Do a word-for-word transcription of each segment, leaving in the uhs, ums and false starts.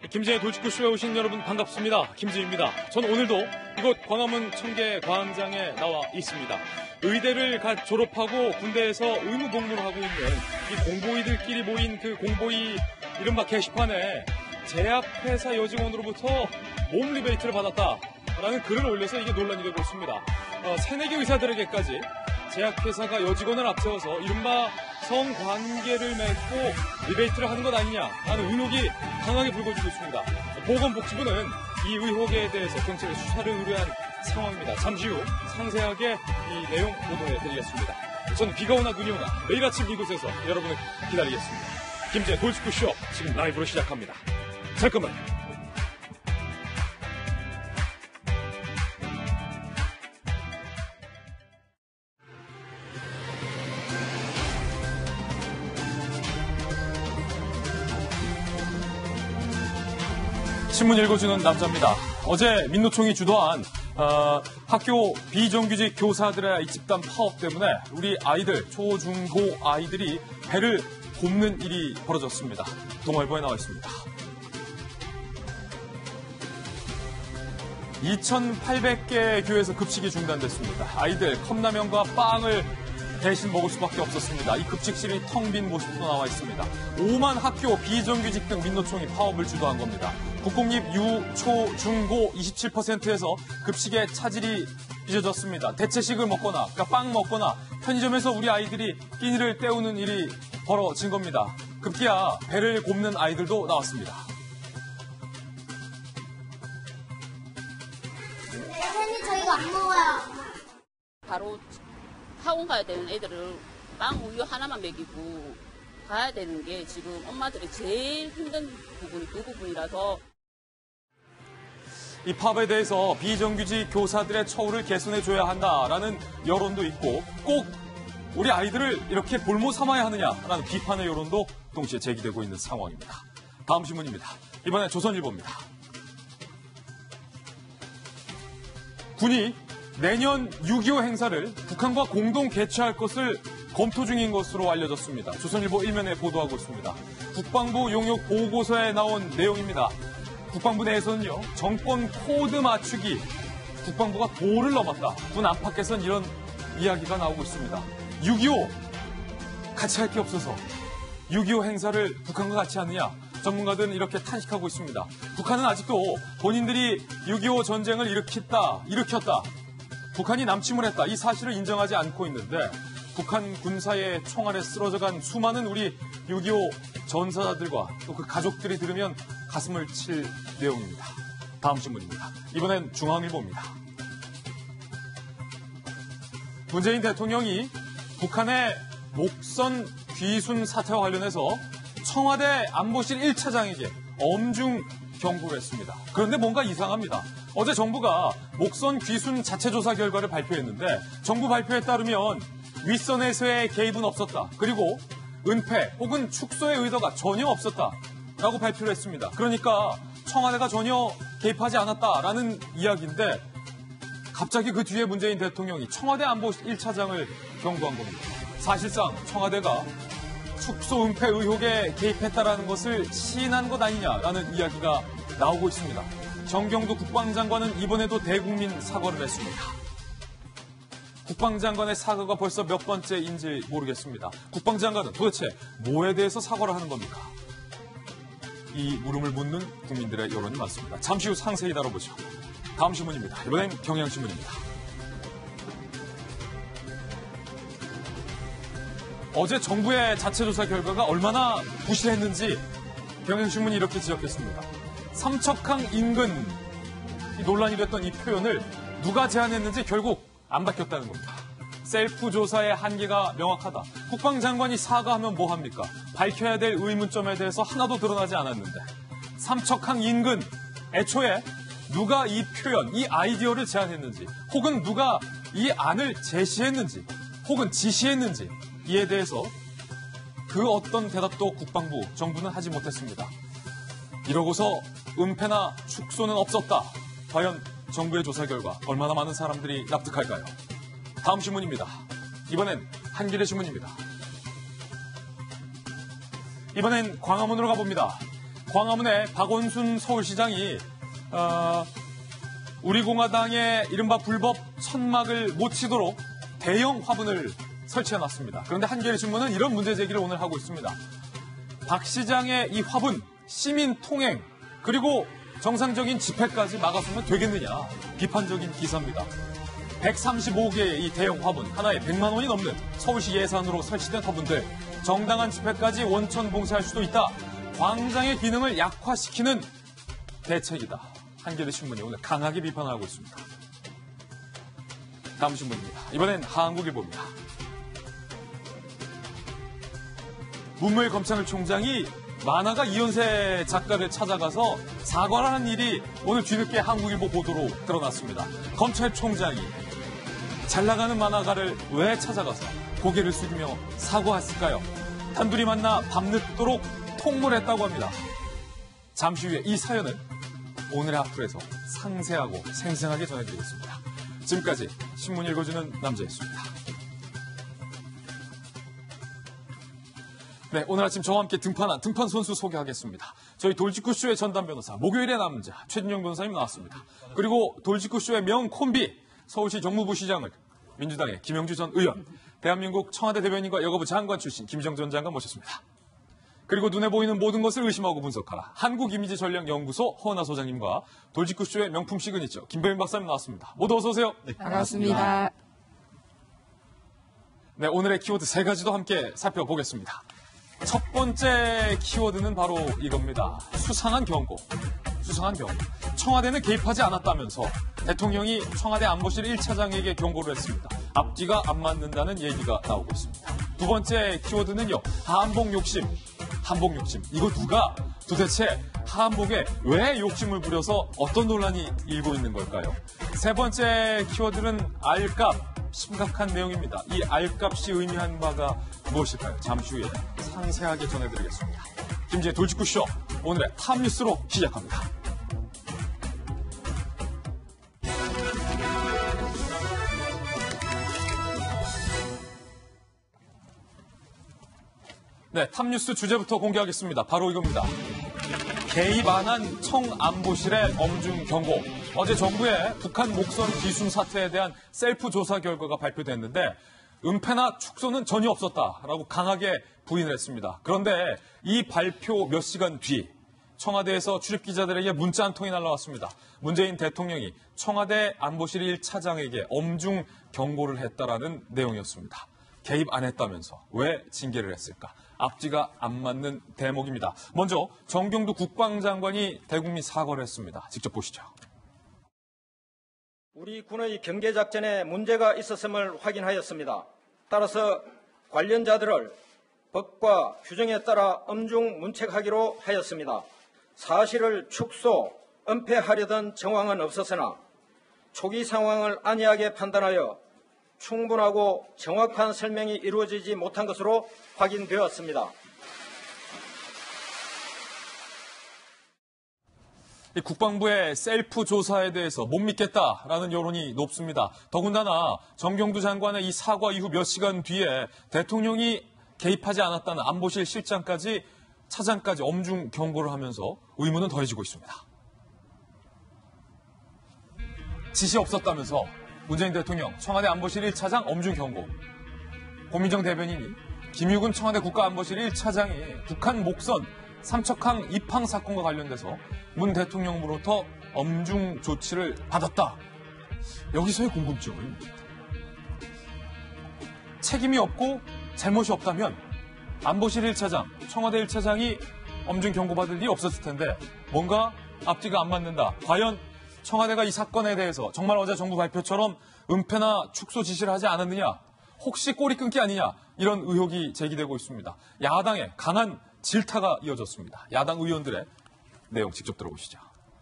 김지의 돌직구쇼에 오신 여러분 반갑습니다. 김지입니다. 전 오늘도 이곳 광화문 청계 광장에 나와 있습니다. 의대를 갓 졸업하고 군대에서 의무 복무를 하고 있는 이 공보이들끼리 모인 그 공보이 이른바 게시판에 제약회사 여직원으로부터 몸 리베이트를 받았다라는 글을 올려서 이게 논란이 되고 있습니다. 어, 새내기 의사들에게까지 제약회사가 여직원을 앞세워서 이른바 성관계를 맺고 리베이트를 하는 것 아니냐라는 의혹이 강하게 불거지고 있습니다. 보건복지부는 이 의혹에 대해서 경찰에 수사를 의뢰한 상황입니다. 잠시 후 상세하게 이 내용 보도해드리겠습니다. 저는 비가 오나 눈이 오나 매일 아침 이곳에서 여러분을 기다리겠습니다. 김지의 돌직구쇼 지금 라이브로 시작합니다. 잠깐만. 신문 읽어주는 남자입니다. 어제 민노총이 주도한 어, 학교 비정규직 교사들의 집단 파업 때문에 우리 아이들, 초, 중, 고 아이들이 배를 굽는 일이 벌어졌습니다. 동아일보에 나와 있습니다. 이천팔백 개 교회에서 급식이 중단됐습니다. 아이들 컵라면과 빵을 대신 먹을 수밖에 없었습니다. 이 급식실이 텅 빈 모습도 나와 있습니다. 오만 학교 비정규직 등 민노총이 파업을 주도한 겁니다. 국공립 유, 초, 중, 고 이십칠 퍼센트에서 급식의 차질이 빚어졌습니다. 대체식을 먹거나, 그러니까 빵 먹거나 편의점에서 우리 아이들이 끼니를 때우는 일이 벌어진 겁니다. 급기야 배를 곱는 아이들도 나왔습니다. 선생님 저희가 안 먹어요. 바로 학원 가야 되는 애들을 빵 우유 하나만 먹이고 가야 되는 게 지금 엄마들이 제일 힘든 부분이 그 부분이라서 이 파업에 대해서 비정규직 교사들의 처우를 개선해줘야 한다라는 여론도 있고 꼭 우리 아이들을 이렇게 볼모 삼아야 하느냐라는 비판의 여론도 동시에 제기되고 있는 상황입니다. 다음 신문입니다. 이번엔 조선일보입니다. 군이 내년 육이오 행사를 북한과 공동 개최할 것을 검토 중인 것으로 알려졌습니다. 조선일보 일면에 보도하고 있습니다. 국방부 용역 보고서에 나온 내용입니다. 국방부 내에서는요, 정권 코드 맞추기, 국방부가 도를 넘었다. 군 안팎에선 이런 이야기가 나오고 있습니다. 육이오 같이 할 게 없어서 육이오 행사를 북한과 같이 하느냐? 전문가들은 이렇게 탄식하고 있습니다. 북한은 아직도 본인들이 육이오 전쟁을 일으켰다, 일으켰다. 북한이 남침을 했다. 이 사실을 인정하지 않고 있는데 북한 군사의 총알에 쓰러져간 수많은 우리 육이오 전사자들과 또 그 가족들이 들으면 가슴을 칠 내용입니다. 다음 신문입니다. 이번엔 중앙일보입니다. 문재인 대통령이 북한의 목선 귀순 사태와 관련해서 청와대 안보실 일 차장에게 엄중 경고를 했습니다. 그런데 뭔가 이상합니다. 어제 정부가 목선 귀순 자체 조사 결과를 발표했는데 정부 발표에 따르면 윗선에서의 개입은 없었다. 그리고 은폐 혹은 축소의 의도가 전혀 없었다라고 발표를 했습니다. 그러니까 청와대가 전혀 개입하지 않았다라는 이야기인데 갑자기 그 뒤에 문재인 대통령이 청와대 안보실 일 차장을 경고한 겁니다. 사실상 청와대가 축소 은폐 의혹에 개입했다라는 것을 시인한 것 아니냐라는 이야기가 나오고 있습니다. 정경도 국방장관은 이번에도 대국민 사과를 했습니다. 국방장관의 사과가 벌써 몇 번째인지 모르겠습니다. 국방장관은 도대체 뭐에 대해서 사과를 하는 겁니까? 이 물음을 묻는 국민들의 여론이 많습니다. 잠시 후 상세히 다뤄보죠. 다음 신문입니다. 이번엔 경향신문입니다. 어제 정부의 자체조사 결과가 얼마나 부실했는지 경향신문이 이렇게 지적했습니다. 삼척항 인근 논란이 됐던 이 표현을 누가 제안했는지 결국 안 바뀌었다는 겁니다. 셀프 조사의 한계가 명확하다. 국방장관이 사과하면 뭐합니까? 밝혀야 될 의문점에 대해서 하나도 드러나지 않았는데 삼척항 인근 애초에 누가 이 표현, 이 아이디어를 제안했는지 혹은 누가 이 안을 제시했는지 혹은 지시했는지 이에 대해서 그 어떤 대답도 국방부, 정부는 하지 못했습니다. 이러고서 은폐나 축소는 없었다. 과연 정부의 조사 결과 얼마나 많은 사람들이 납득할까요? 다음 신문입니다. 이번엔 한겨레 신문입니다. 이번엔 광화문으로 가봅니다. 광화문에 박원순 서울시장이 어, 우리공화당의 이른바 불법 천막을 못 치도록 대형 화분을 설치해놨습니다. 그런데 한겨레신문은 이런 문제 제기를 오늘 하고 있습니다. 박 시장의 이 화분, 시민 통행, 그리고 정상적인 집회까지 막아서면 되겠느냐, 비판적인 기사입니다. 백삼십오 개의 이 대형 화분, 하나에 백만 원이 넘는 서울시 예산으로 설치된 화분들, 정당한 집회까지 원천 봉쇄할 수도 있다. 광장의 기능을 약화시키는 대책이다. 한겨레신문이 오늘 강하게 비판하고 있습니다. 다음 신문입니다. 이번엔 한국일보입니다. 문무일 검찰총장이 만화가 이현세 작가를 찾아가서 사과를 하는 일이 오늘 뒤늦게 한국일보 보도로 드러났습니다. 검찰총장이 잘 나가는 만화가를 왜 찾아가서 고개를 숙이며 사과했을까요? 단둘이 만나 밤늦도록 통물했다고 합니다. 잠시 후에 이 사연은 오늘의 앞으로에서 상세하고 생생하게 전해드리겠습니다. 지금까지 신문 읽어주는 남자였습니다. 네, 오늘 아침 저와 함께 등판한 등판 선수 소개하겠습니다. 저희 돌직구쇼의 전담 변호사, 목요일의 남자 최진영 변호사님 나왔습니다. 그리고 돌직구쇼의 명 콤비, 서울시 정무부 시장을 민주당의 김영주 전 의원, 대한민국 청와대 대변인과 여가부 장관 출신 김희정 전 장관 모셨습니다. 그리고 눈에 보이는 모든 것을 의심하고 분석하라 한국이미지전략연구소 허은하 소장님과 돌직구쇼의 명품 시그니처 김배윤 박사님 나왔습니다. 모두 어서 오세요. 네, 반갑습니다. 네, 오늘의 키워드 세 가지도 함께 살펴보겠습니다. 첫 번째 키워드는 바로 이겁니다. 수상한 경고. 수상한 경고. 청와대는 개입하지 않았다면서 대통령이 청와대 안보실 일 차장에게 경고를 했습니다. 앞뒤가 안 맞는다는 얘기가 나오고 있습니다. 두 번째 키워드는요. 한복 욕심. 한복 욕심. 이거 누가 도대체 한복에 왜 욕심을 부려서 어떤 논란이 일고 있는 걸까요? 세 번째 키워드는 알값. 심각한 내용입니다. 이 알값이 의미하는 바가 무엇일까요? 잠시 후에 상세하게 전해드리겠습니다. 김지혜 돌직구쇼, 오늘의 탑뉴스로 시작합니다. 네, 탑뉴스 주제부터 공개하겠습니다. 바로 이겁니다. 개입 안 한 청안보실의 엄중 경고. 어제 정부의 북한 목선 기순 사태에 대한 셀프 조사 결과가 발표됐는데 은폐나 축소는 전혀 없었다라고 강하게 부인을 했습니다. 그런데 이 발표 몇 시간 뒤 청와대에서 출입기자들에게 문자 한 통이 날라왔습니다. 문재인 대통령이 청와대 안보실 일 차장에게 엄중 경고를 했다라는 내용이었습니다. 개입 안 했다면서 왜 징계를 했을까? 앞뒤가 안 맞는 대목입니다. 먼저 정경두 국방장관이 대국민 사과를 했습니다. 직접 보시죠. 우리 군의 경계작전에 문제가 있었음을 확인하였습니다. 따라서 관련자들을 법과 규정에 따라 엄중 문책하기로 하였습니다. 사실을 축소, 은폐하려던 정황은 없었으나 초기 상황을 안이하게 판단하여 충분하고 정확한 설명이 이루어지지 못한 것으로 확인되었습니다. 이 국방부의 셀프 조사에 대해서 못 믿겠다라는 여론이 높습니다. 더군다나 정경두 장관의 이 사과 이후 몇 시간 뒤에 대통령이 개입하지 않았다는 안보실 실장까지 차장까지 엄중 경고를 하면서 의문은 더해지고 있습니다. 지시 없었다면서 문재인 대통령 청와대 안보실 일 차장 엄중 경고. 고민정 대변인이 김유근 청와대 국가안보실 일 차장이 북한 목선 삼척항 입항 사건과 관련돼서 문 대통령으로부터 엄중 조치를 받았다. 여기서의 궁금증은 책임이 없고 잘못이 없다면 안보실 일 차장, 청와대 일 차장이 엄중 경고받을 일이 없었을 텐데 뭔가 앞뒤가 안 맞는다. 과연 청와대가 이 사건에 대해서 정말 어제 정부 발표처럼 은폐나 축소 지시를 하지 않았느냐? 혹시 꼬리 끊기 아니냐? 이런 의혹이 제기되고 있습니다. 야당의 강한 질타가 이어졌습니다. 야당 의원들의 내용 직접 들어보시죠.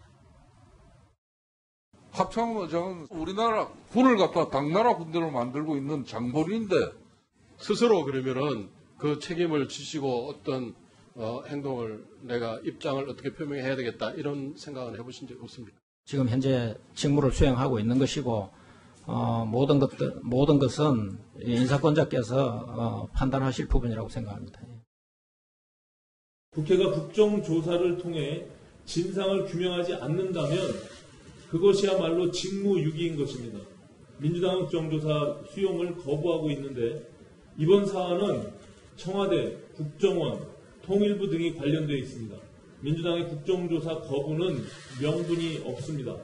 합참의장은 우리나라 군을 갖다 당나라 군대로 만들고 있는 장본인인데 스스로 그러면은 그 책임을 지시고 어떤 어, 행동을 내가 입장을 어떻게 표명해야 되겠다 이런 생각은 해보신 적 없습니까? 지금 현재 직무를 수행하고 있는 것이고 어, 모든 것들 모든 것은 인사권자께서 어, 판단하실 부분이라고 생각합니다. 국회가 국정조사를 통해 진상을 규명하지 않는다면 그것이야말로 직무유기인 것입니다. 민주당은 국정조사 수용을 거부하고 있는데 이번 사안은 청와대, 국정원, 통일부 등이 관련되어 있습니다. 민주당의 국정조사 거부는 명분이 없습니다.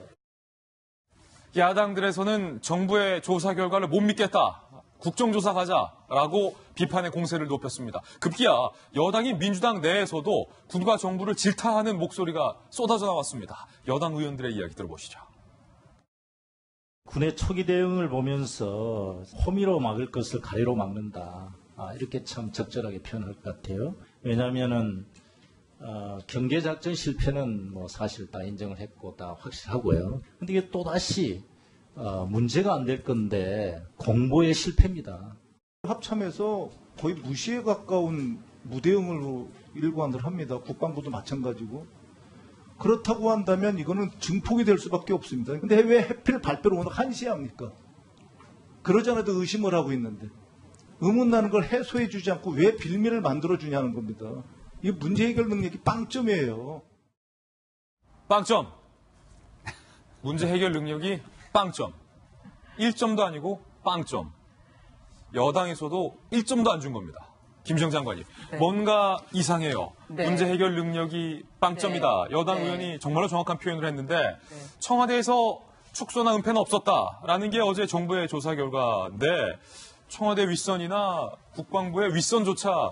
야당들에서는 정부의 조사 결과를 못 믿겠다. 국정조사 가자라고 비판의 공세를 높였습니다. 급기야 여당이 민주당 내에서도 군과 정부를 질타하는 목소리가 쏟아져 나왔습니다. 여당 의원들의 이야기 들어보시죠. 군의 초기 대응을 보면서 호미로 막을 것을 가래로 막는다. 아, 이렇게 참 적절하게 표현할 것 같아요. 왜냐하면은 어, 경계작전 실패는 뭐 사실 다 인정을 했고 다 확실하고요. 근데 이게 또다시 어, 문제가 안 될 건데 공보의 실패입니다. 합참에서 거의 무시에 가까운 무대응으로 일관을 합니다. 국방부도 마찬가지고. 그렇다고 한다면 이거는 증폭이 될 수밖에 없습니다. 근데 왜 하필 발표를 오늘 한 시에 합니까? 그러지 않아도 의심을 하고 있는데. 의문나는 걸 해소해 주지 않고 왜 빌미를 만들어 주냐는 겁니다. 이게 문제 해결 능력이 빵점이에요. 빵점. 문제 해결 능력이 빵점. 일 점도 아니고 빵점. 여당에서도 일 점도 안 준 겁니다. 김시영 장관님. 네. 뭔가 이상해요. 네. 문제 해결 능력이 빵점이다. 네. 여당 네. 의원이 정말로 정확한 표현을 했는데 청와대에서 축소나 은폐는 없었다라는 게 어제 정부의 조사 결과인데 청와대 윗선이나 국방부의 윗선조차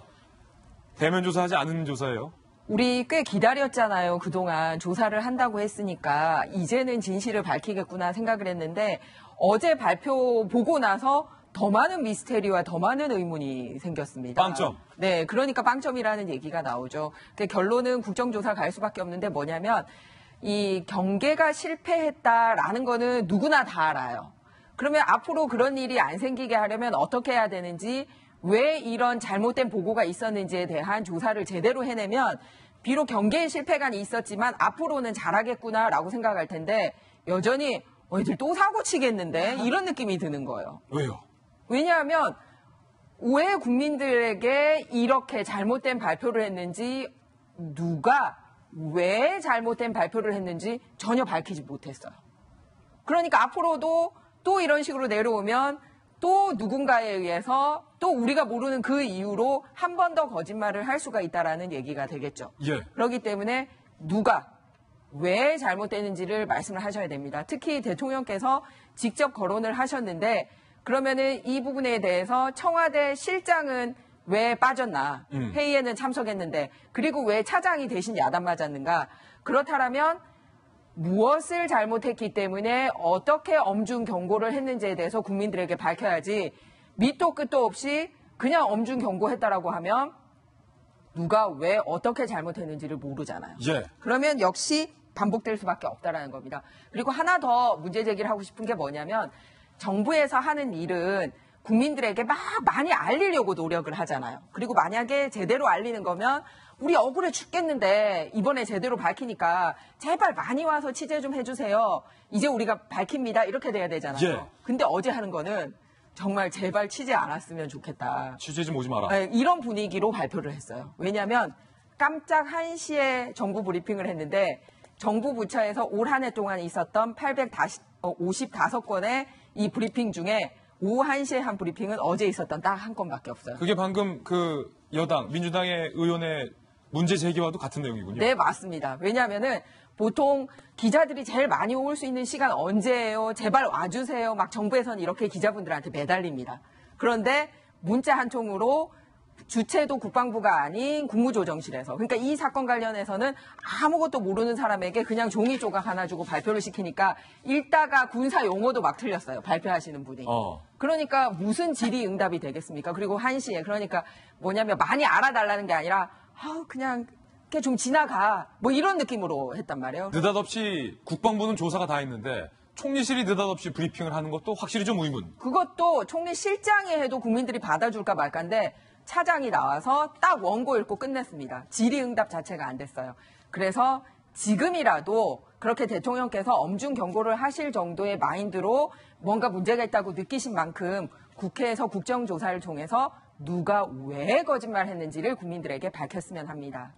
대면 조사하지 않은 조사예요. 우리 꽤 기다렸잖아요. 그동안 조사를 한다고 했으니까 이제는 진실을 밝히겠구나 생각을 했는데 어제 발표 보고 나서 더 많은 미스테리와 더 많은 의문이 생겼습니다. 빵점. 네, 그러니까 빵점이라는 얘기가 나오죠. 근데 결론은 국정조사 갈 수밖에 없는데 뭐냐면 이 경계가 실패했다라는 거는 누구나 다 알아요. 그러면 앞으로 그런 일이 안 생기게 하려면 어떻게 해야 되는지, 왜 이런 잘못된 보고가 있었는지에 대한 조사를 제대로 해내면 비록 경계의 실패가 있었지만 앞으로는 잘하겠구나라고 생각할 텐데 여전히 어, 애들 또 사고 치겠는데 이런 느낌이 드는 거예요. 왜요? 왜냐하면 왜 국민들에게 이렇게 잘못된 발표를 했는지, 누가 왜 잘못된 발표를 했는지 전혀 밝히지 못했어요. 그러니까 앞으로도 또 이런 식으로 내려오면 또 누군가에 의해서 또 우리가 모르는 그 이유로 한 번 더 거짓말을 할 수가 있다라는 얘기가 되겠죠. 예. 그렇기 때문에 누가 왜 잘못되는지를 말씀을 하셔야 됩니다. 특히 대통령께서 직접 거론을 하셨는데 그러면은 이 부분에 대해서 청와대 실장은 왜 빠졌나? 음. 회의에는 참석했는데 그리고 왜 차장이 대신 야단 맞았는가? 그렇다면 무엇을 잘못했기 때문에 어떻게 엄중 경고를 했는지에 대해서 국민들에게 밝혀야지 밑도 끝도 없이 그냥 엄중 경고했다라고 하면 누가 왜 어떻게 잘못했는지를 모르잖아요. 예. 그러면 역시 반복될 수밖에 없다라는 겁니다. 그리고 하나 더 문제 제기를 하고 싶은 게 뭐냐면 정부에서 하는 일은 국민들에게 막 많이 알리려고 노력을 하잖아요. 그리고 만약에 제대로 알리는 거면 우리 억울해 죽겠는데 이번에 제대로 밝히니까 제발 많이 와서 취재 좀 해주세요. 이제 우리가 밝힙니다. 이렇게 돼야 되잖아요. 예. 근데 어제 하는 거는 정말 제발 취재 안 왔으면 좋겠다. 취재 좀 오지 마라. 네, 이런 분위기로 발표를 했어요. 왜냐하면 깜짝 한 시에 정부 브리핑을 했는데 정부 부처에서 올 한 해 동안 있었던 팔백오십오 건의 이 브리핑 중에 오후 한 시에 한 브리핑은 어제 있었던 딱 한 건밖에 없어요. 그게 방금 그 여당, 민주당의 의원의 문제 제기와도 같은 내용이군요. 네, 맞습니다. 왜냐하면은 보통 기자들이 제일 많이 올 수 있는 시간 언제예요? 제발 와주세요. 막 정부에서는 이렇게 기자분들한테 매달립니다. 그런데 문자 한 통으로 주체도 국방부가 아닌 국무조정실에서, 그러니까 이 사건 관련해서는 아무것도 모르는 사람에게 그냥 종이 조각 하나 주고 발표를 시키니까 읽다가 군사 용어도 막 틀렸어요. 발표하시는 분이. 어. 그러니까 무슨 질의응답이 되겠습니까? 그리고 한 시에 그러니까 뭐냐면 많이 알아달라는 게 아니라 아 그냥 그냥 좀 지나가 뭐 이런 느낌으로 했단 말이에요. 느닷없이 국방부는 조사가 다 했는데 총리실이 느닷없이 브리핑을 하는 것도 확실히 좀 의문. 그것도 총리실장이 해도 국민들이 받아줄까 말까인데 차장이 나와서 딱 원고 읽고 끝냈습니다. 질의응답 자체가 안 됐어요. 그래서 지금이라도 그렇게 대통령께서 엄중 경고를 하실 정도의 마인드로 뭔가 문제가 있다고 느끼신 만큼 국회에서 국정조사를 통해서 누가 왜 거짓말했는지를 국민들에게 밝혔으면 합니다.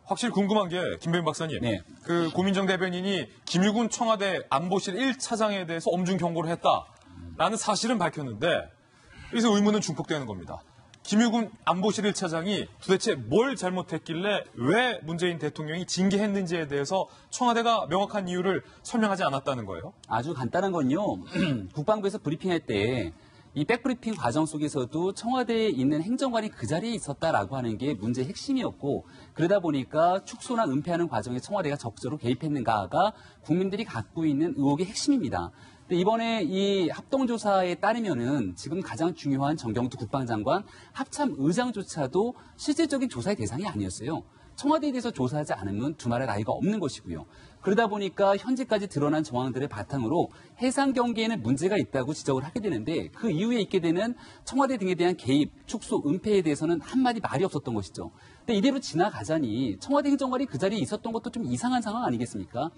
확실히 궁금한 게 김병민 박사님, 네. 그 고민정 대변인이 김유군 청와대 안보실 일 차장에 대해서 엄중 경고를 했다라는 사실은 밝혔는데 여기서 의문은 중폭되는 겁니다. 김유군 안보실 일 차장이 도대체 뭘 잘못했길래 왜 문재인 대통령이 징계했는지에 대해서 청와대가 명확한 이유를 설명하지 않았다는 거예요? 아주 간단한 건요. 국방부에서 브리핑할 때 이 백브리핑 과정 속에서도 청와대에 있는 행정관이 그 자리에 있었다라고 하는 게 문제의 핵심이었고 그러다 보니까 축소나 은폐하는 과정에 청와대가 적극적으로 개입했는가가 국민들이 갖고 있는 의혹의 핵심입니다. 근데 이번에 이 합동조사에 따르면은 지금 가장 중요한 정경두 국방장관 합참 의장조차도 실질적인 조사의 대상이 아니었어요. 청와대에 대해서 조사하지 않으면 두말할 나위가 없는 것이고요. 그러다 보니까 현재까지 드러난 정황들을 바탕으로 해상 경계에는 문제가 있다고 지적을 하게 되는데 그 이후에 있게 되는 청와대 등에 대한 개입, 축소, 은폐에 대해서는 한마디 말이 없었던 것이죠. 근데 이대로 지나가자니 청와대 행정관이 그 자리에 있었던 것도 좀 이상한 상황 아니겠습니까?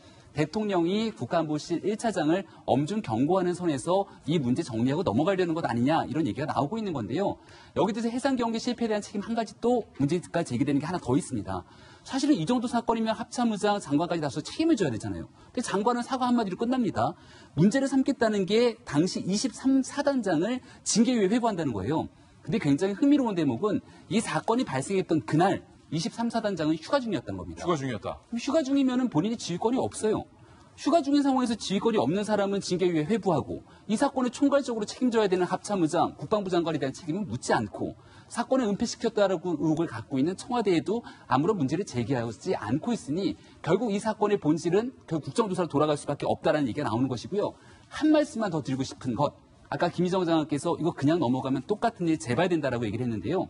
대통령이 국가안보실 일 차장을 엄중 경고하는 선에서 이 문제 정리하고 넘어가려는 것 아니냐 이런 얘기가 나오고 있는 건데요. 여기 대해서 해상 경계 실패에 대한 책임 한 가지 또 문제가 제기되는 게 하나 더 있습니다. 사실은 이 정도 사건이면 합참의장, 장관까지 나서서 책임을 져야 되잖아요. 근데 장관은 사과 한마디로 끝납니다. 문제를 삼겠다는 게 당시 이십삼 사단장을 징계유예 회부한다는 거예요. 근데 굉장히 흥미로운 대목은 이 사건이 발생했던 그날 이십삼 사단장은 휴가 중이었다는 겁니다. 휴가 중이었다. 휴가 중이면 본인이 지휘권이 없어요. 휴가 중인 상황에서 지휘권이 없는 사람은 징계유예 회부하고 이 사건을 총괄적으로 책임져야 되는 합참의장, 국방부 장관에 대한 책임은 묻지 않고 사건을 은폐시켰다라고 의혹을 갖고 있는 청와대에도 아무런 문제를 제기하지 않고 있으니 결국 이 사건의 본질은 결국 국정조사로 돌아갈 수밖에 없다라는 얘기가 나오는 것이고요. 한 말씀만 더 드리고 싶은 것. 아까 김희정 장관께서 이거 그냥 넘어가면 똑같은 일이 재발된다라고 얘기를 했는데요.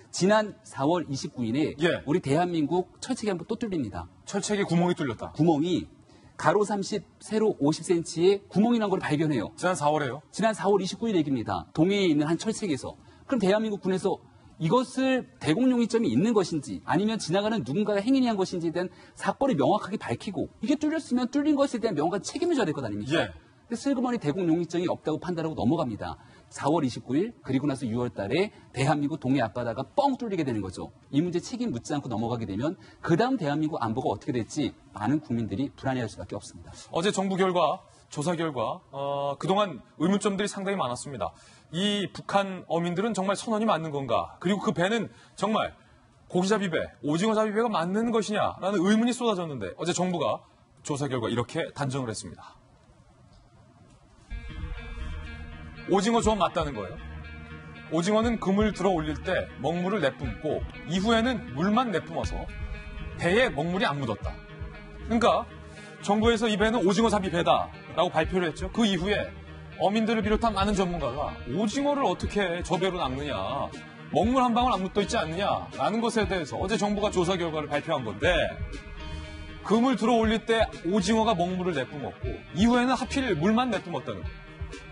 지난 사월 이십구일에 예. 우리 대한민국 철책이 한번 또 뚫립니다. 철책에 구멍이 뚫렸다. 구멍이 가로 삼십, 세로 오십 센티미터의 구멍이 난 걸 발견해요. 지난 사월에요? 지난 사월 이십구일 얘기입니다. 동해에 있는 한 철책에서. 그럼 대한민국 군에서 이것을 대공용이점이 있는 것인지 아니면 지나가는 누군가가 행인이 한 것인지에 대한 사건을 명확하게 밝히고 이게 뚫렸으면 뚫린 것에 대한 명확한 책임을 져야 될 것 아닙니까? 예. 근데 슬그머니 대공용이점이 없다고 판단하고 넘어갑니다. 사월 이십구일 그리고 나서 유월 달에 대한민국 동해 앞바다가 뻥 뚫리게 되는 거죠. 이 문제 책임 묻지 않고 넘어가게 되면 그 다음 대한민국 안보가 어떻게 될지 많은 국민들이 불안해할 수밖에 없습니다. 어제 정부 결과, 조사 결과 어, 그동안 의문점들이 상당히 많았습니다. 이 북한 어민들은 정말 선언이 맞는 건가? 그리고 그 배는 정말 고기잡이 배, 오징어잡이 배가 맞는 것이냐라는 의문이 쏟아졌는데 어제 정부가 조사 결과 이렇게 단정을 했습니다. 오징어 조업 맞다는 거예요. 오징어는 금을 들어 올릴 때 먹물을 내뿜고 이후에는 물만 내뿜어서 배에 먹물이 안 묻었다. 그러니까 정부에서 이 배는 오징어잡이 배다라고 발표를 했죠. 그 이후에 어민들을 비롯한 많은 전문가가 오징어를 어떻게 저 배로 낚느냐, 먹물 한 방울 안 묻어 있지 않느냐라는 것에 대해서 어제 정부가 조사 결과를 발표한 건데 금을 들어 올릴 때 오징어가 먹물을 내뿜었고 이후에는 하필 물만 내뿜었다는 거예요.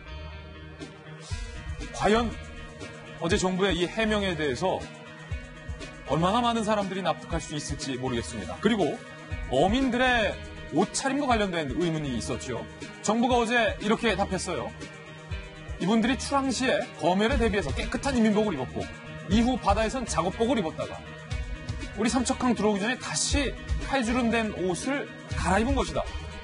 과연 어제 정부의 이 해명에 대해서 얼마나 많은 사람들이 납득할 수 있을지 모르겠습니다. 그리고 어민들의 옷차림과 관련된 의문이 있었죠. 정부가 어제 이렇게 답했어요. 이분들이 출항 시에 검열에 대비해서 깨끗한 인민복을 입었고 이후 바다에선 작업복을 입었다가 우리 삼척항 들어오기 전에 다시 칼주름된 옷을 갈아입은 것이다.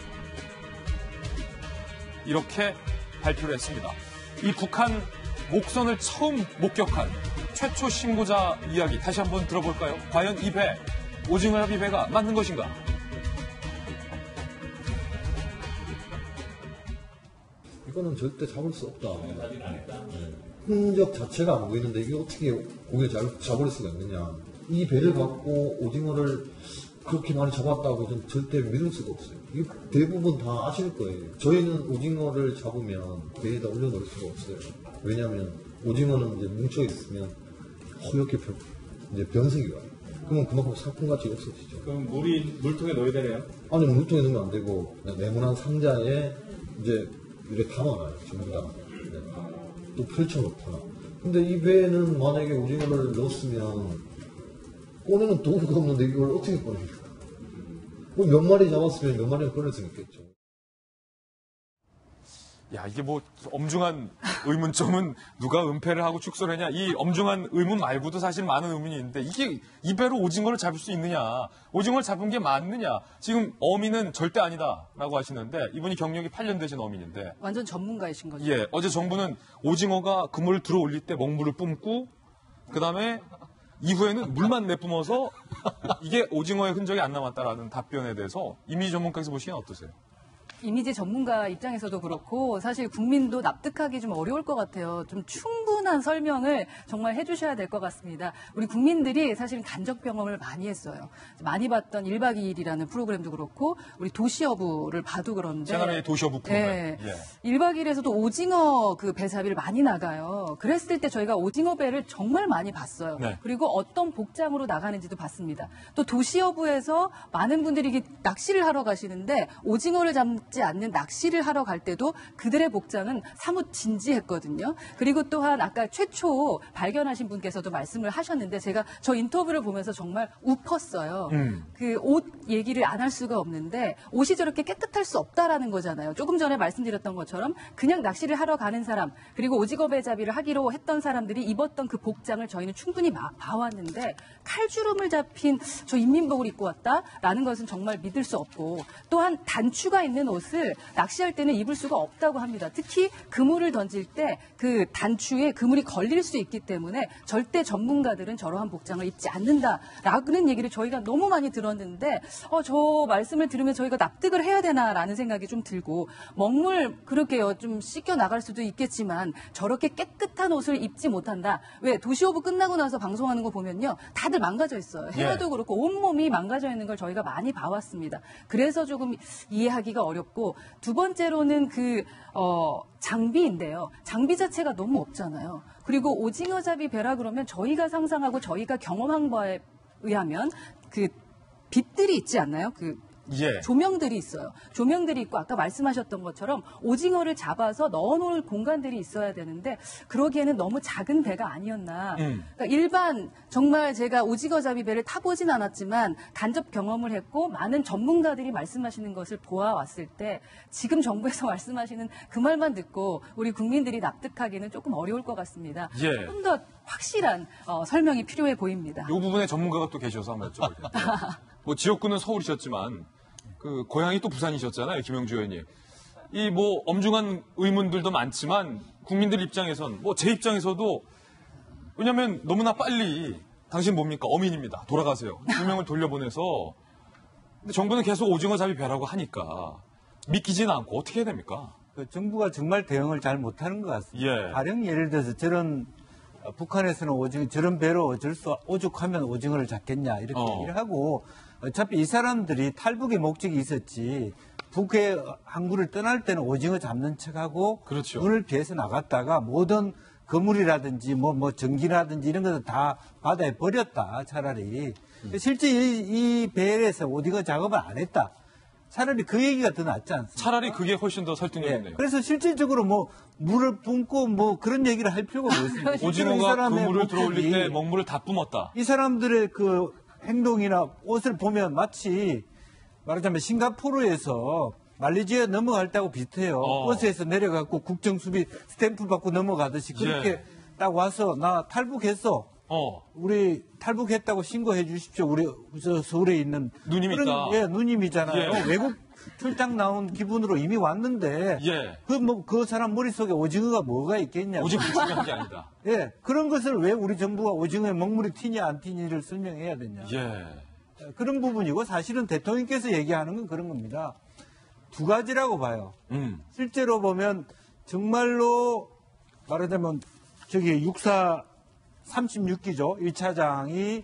이렇게 발표를 했습니다. 이 북한 목선을 처음 목격한 최초 신고자 이야기 다시 한번 들어볼까요? 과연 이 배, 오징어잡이 배가 맞는 것인가? 이거는 절대 잡을 수 없다. 네. 흔적 자체가 안 보이는데 이게 어떻게 고기를 잘 잡을 수가 있느냐. 이 배를 갖고 오징어를 그렇게 많이 잡았다고 저는 절대 믿을 수가 없어요. 이 대부분 다 아실 거예요. 저희는 오징어를 잡으면 배에다 올려놓을 수가 없어요. 왜냐하면 오징어는 이제 뭉쳐 있으면 허옇게 변, 이제 변색이 와요. 그러면 그만큼 상품가치가 없어지죠. 그럼 물이 물통에 넣어야 되네요? 아니 물통에 넣으면 안 되고 네모난 상자에 이제 이렇게 담아놔요. 전부 다. 네. 또 펼쳐놓거나. 근데 이 배에는 만약에 오징어를 넣었으면 꺼내는 도구가 없는데 이걸 어떻게 꺼냅니까? 뭐 몇 마리 잡았으면 몇 마리는 꺼낼 수 있겠죠. 야, 이게 뭐 엄중한 의문점은 누가 은폐를 하고 축소를 했냐. 이 엄중한 의문 말고도 사실 많은 의문이 있는데 이게 이 배로 오징어를 잡을 수 있느냐. 오징어를 잡은 게 맞느냐. 지금 어민은 절대 아니다라고 하시는데 이분이 경력이 팔 년 되신 어민인데. 완전 전문가이신 거죠. 예, 어제 정부는 오징어가 그물을 들어 올릴 때 먹물을 뿜고 그다음에 이후에는 물만 내뿜어서 이게 오징어의 흔적이 안 남았다라는 답변에 대해서 이미지 전문가께서 보시기엔 어떠세요? 이미지 전문가 입장에서도 그렇고 사실 국민도 납득하기 좀 어려울 것 같아요. 좀 충분한 설명을 정말 해주셔야 될 것 같습니다. 우리 국민들이 사실은 간접 경험을 많이 했어요. 많이 봤던 일 박 이 일이라는 프로그램도 그렇고 우리 도시여부를 봐도 그런데 채널A 도시여부 프로그램. 네. 예. 일 박 이 일에서도 오징어 그 배사비를 많이 나가요. 그랬을 때 저희가 오징어 배를 정말 많이 봤어요. 네. 그리고 어떤 복장으로 나가는지도 봤습니다. 또 도시여부에서 많은 분들이 낚시를 하러 가시는데 오징어를 잡지 않는 낚시를 하러 갈 때도 그들의 복장은 사뭇 진지했거든요. 그리고 또한 아까 최초 발견하신 분께서도 말씀을 하셨는데 제가 저 인터뷰를 보면서 정말 웃었어요. 음. 그 옷 얘기를 안 할 수가 없는데 옷이 저렇게 깨끗할 수 없다라는 거잖아요. 조금 전에 말씀드렸던 것처럼 그냥 낚시를 하러 가는 사람 그리고 오징어 배잡이를 하기로 했던 사람들이 입었던 그 복장을 저희는 충분히 마, 봐왔는데 칼주름을 잡힌 저 인민복을 입고 왔다라는 것은 정말 믿을 수 없고 또한 단추가 있는 옷을 낚시할 때는 입을 수가 없다고 합니다. 특히 그물을 던질 때 그 단추에 그물이 걸릴 수 있기 때문에 절대 전문가들은 저러한 복장을 입지 않는다라는 얘기를 저희가 너무 많이 들었는데 어, 저 말씀을 들으면 저희가 납득을 해야 되나라는 생각이 좀 들고 먹물 그렇게요 좀 씻겨 나갈 수도 있겠지만 저렇게 깨끗한 옷을 입지 못한다. 왜 도시오브 끝나고 나서 방송하는 거 보면요 다들 망가져 있어요. 헤어도 예. 그렇고 온몸이 망가져 있는 걸 저희가 많이 봐왔습니다. 그래서 조금 이해하기가 어렵고 두 번째로는 그 어, 장비인데요. 장비 자체가 너무 없잖아요. 그리고 오징어잡이 배라 그러면 저희가 상상하고 저희가 경험한 바에 의하면 그 빛들이 있지 않나요? 그 예. 조명들이 있어요. 조명들이 있고 아까 말씀하셨던 것처럼 오징어를 잡아서 넣어놓을 공간들이 있어야 되는데 그러기에는 너무 작은 배가 아니었나. 음. 그러니까 일반 정말 제가 오징어잡이 배를 타보진 않았지만 간접 경험을 했고 많은 전문가들이 말씀하시는 것을 보아왔을 때 지금 정부에서 말씀하시는 그 말만 듣고 우리 국민들이 납득하기는 조금 어려울 것 같습니다. 예. 좀 더 확실한 어, 설명이 필요해 보입니다. 이 부분에 전문가가 또 계셔서 한번 여쭤볼게요. 뭐 지역구는 서울이셨지만 그 고향이 또 부산이셨잖아요, 김영주 의원님. 이 뭐 엄중한 의문들도 많지만 국민들 입장에선 뭐 제 입장에서도 왜냐하면 너무나 빨리 당신 뭡니까 어민입니다. 돌아가세요. 두 명을 돌려보내서 근데 정부는 계속 오징어 잡이 배라고 하니까 믿기지는 않고 어떻게 해야 됩니까? 그 정부가 정말 대응을 잘 못하는 것 같습니다. 예. 가령 예를 들어서 저런 어, 북한에서는 오징어 저런 배로 어쩔 수 오죽하면 오징어를 잡겠냐 이렇게 어. 얘기를 하고 어차피 이 사람들이 탈북의 목적이 있었지 북해 항구를 떠날 때는 오징어 잡는 척하고 그렇죠. 눈을 피해서 나갔다가 모든 거물이라든지 뭐, 뭐 전기라든지 이런 것을 다 바다에 버렸다 차라리 음. 실제 이, 이 배에서 오징어 작업을 안 했다. 차라리 그 얘기가 더 낫지 않습니까? 차라리 그게 훨씬 더 설득력 있네요. 예. 그래서 실질적으로 뭐 물을 뿜고 뭐 그런 얘기를 할 필요가 없습니다. 오징어가 그물을 들어올릴 때 먹물을 다 뿜었다. 이 사람들의 그 행동이나 옷을 보면 마치 말하자면 싱가포르에서 말레이시아 넘어갈 때하고 비슷해요. 어. 버스에서 내려가고 국정수비 스탬프 받고 넘어가듯이 그렇게 예. 딱 와서 나 탈북했어. 어. 우리 탈북했다고 신고해 주십시오. 우리 저 서울에 있는 누님 그런, 있다. 예, 누님이잖아요. 예. 외국 출장 나온 기분으로 이미 왔는데 예. 그 뭐 그 사람 머릿속에 오징어가 뭐가 있겠냐. 오징어 중요한 게 아니다. 예. 그런 것을 왜 우리 정부가 오징어에 먹물이 튀냐 안 튀냐를 설명해야 되냐. 예. 그런 부분이고 사실은 대통령께서 얘기하는 건 그런 겁니다. 두 가지라고 봐요. 음. 실제로 보면 정말로 말하자면 저기 육사 삼십육 기죠. 일 차장이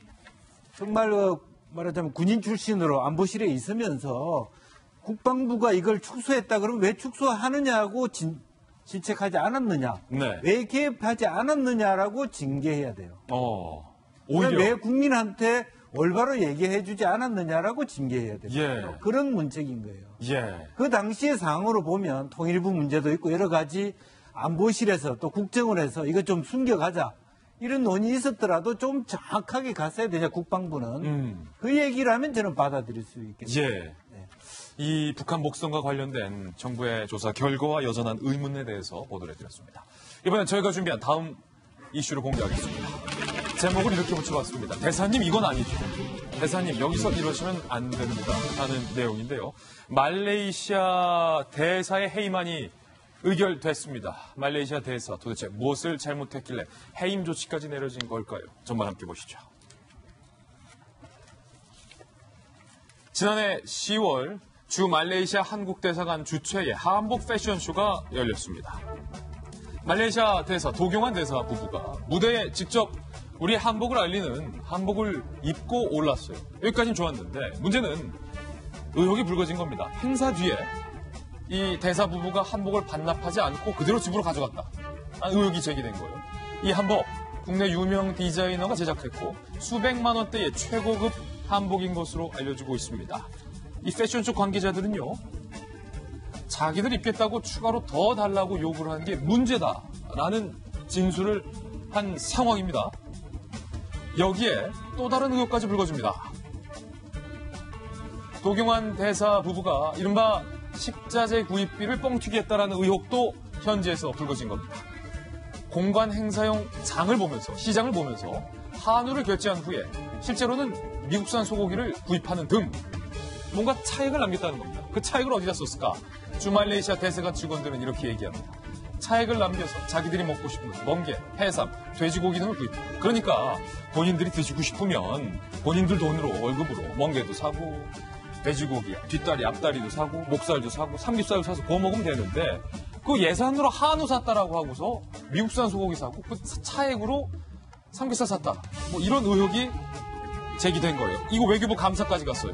정말로 말하자면 군인 출신으로 안보실에 있으면서 국방부가 이걸 축소했다 그러면 왜 축소하느냐고 진, 질책하지 않았느냐. 네. 왜 개입하지 않았느냐라고 징계해야 돼요. 어. 오히려. 왜 국민한테 올바로 얘기해 주지 않았느냐라고 징계해야 돼요. 예. 그런 문책인 거예요. 예. 그 당시의 상황으로 보면 통일부 문제도 있고 여러 가지 안보실에서 또 국정을 해서 이거 좀 숨겨가자. 이런 논의이 있었더라도 좀 정확하게 갔어야 되죠, 국방부는. 음. 그 얘기를 하면 저는 받아들일 수 있겠습니다. 예. 네. 이 북한 목성과 관련된 정부의 조사 결과와 여전한 의문에 대해서 보도를 해드렸습니다. 이번엔 저희가 준비한 다음 이슈를 공개하겠습니다. 제목을 이렇게 붙여봤습니다. 대사님 이건 아니죠. 대사님 여기서 이러시면 안 됩니다 하는 내용인데요. 말레이시아 대사의 해임안이 의결됐습니다. 말레이시아 대사 도대체 무엇을 잘못했길래 해임 조치까지 내려진 걸까요? 전말 함께 보시죠. 지난해 시월 주 말레이시아 한국 대사관 주최의 한복 패션쇼가 열렸습니다. 말레이시아 대사 도경환 대사 부부가 무대에 직접 우리 한복을 알리는 한복을 입고 올랐어요. 여기까지는 좋았는데 문제는 의혹이 불거진 겁니다. 행사 뒤에 이 대사 부부가 한복을 반납하지 않고 그대로 집으로 가져갔다. 의혹이 제기된 거예요. 이 한복 국내 유명 디자이너가 제작했고 수백만 원대의 최고급 한복인 것으로 알려지고 있습니다. 이 패션쇼 관계자들은요. 자기들 입겠다고 추가로 더 달라고 요구를 한 게 문제다라는 진술을 한 상황입니다. 여기에 또 다른 의혹까지 불거집니다. 도경환 대사 부부가 이른바 식자재 구입비를 뻥튀기 했다라는 의혹도 현지에서 불거진 겁니다. 공관 행사용 장을 보면서 시장을 보면서 한우를 결제한 후에 실제로는 미국산 소고기를 구입하는 등 뭔가 차익을 남겼다는 겁니다. 그 차익을 어디다 썼을까? 주말레이시아 대사관 직원들은 이렇게 얘기합니다. 차익을 남겨서 자기들이 먹고 싶은 멍게, 해삼, 돼지고기 등을 구입. 그러니까 본인들이 드시고 싶으면 본인들 돈으로 월급으로 멍게도 사고 돼지고기, 뒷다리, 앞다리도 사고 목살도 사고 삼겹살도 사서 구워 먹으면 되는데 그 예산으로 한우 샀다라고 하고서 미국산 소고기 사고 그 차액으로 삼겹살 샀다. 뭐 이런 의혹이 제기된 거예요. 이거 외교부 감사까지 갔어요.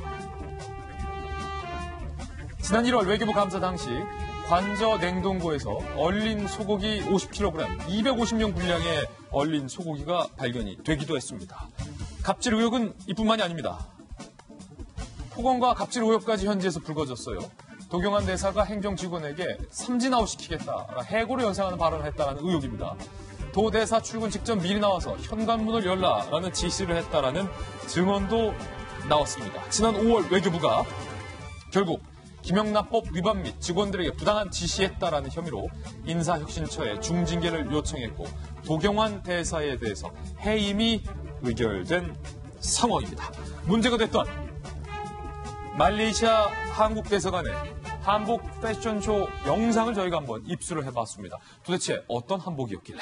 지난 일월 외교부 감사 당시 관저 냉동고에서 얼린 소고기 오십 킬로그램, 이백오십 명 분량의 얼린 소고기가 발견이 되기도 했습니다. 갑질 의혹은 이뿐만이 아닙니다. 폭언과 갑질 의혹까지 현지에서 불거졌어요. 도경환 대사가 행정직원에게 삼진아웃 시키겠다, 해고를 연상하는 발언을 했다는 의혹입니다. 도 대사 출근 직전 미리 나와서 현관문을 열라라는 지시를 했다라는 증언도 나왔습니다. 지난 오월 외교부가 결국 김영란법 위반 및 직원들에게 부당한 지시했다라는 혐의로 인사혁신처에 중징계를 요청했고 도경환 대사에 대해서 해임이 의결된 상황입니다. 문제가 됐던 말레이시아 한국 대사관의 한복 패션쇼 영상을 저희가 한번 입수를 해봤습니다. 도대체 어떤 한복이었길래?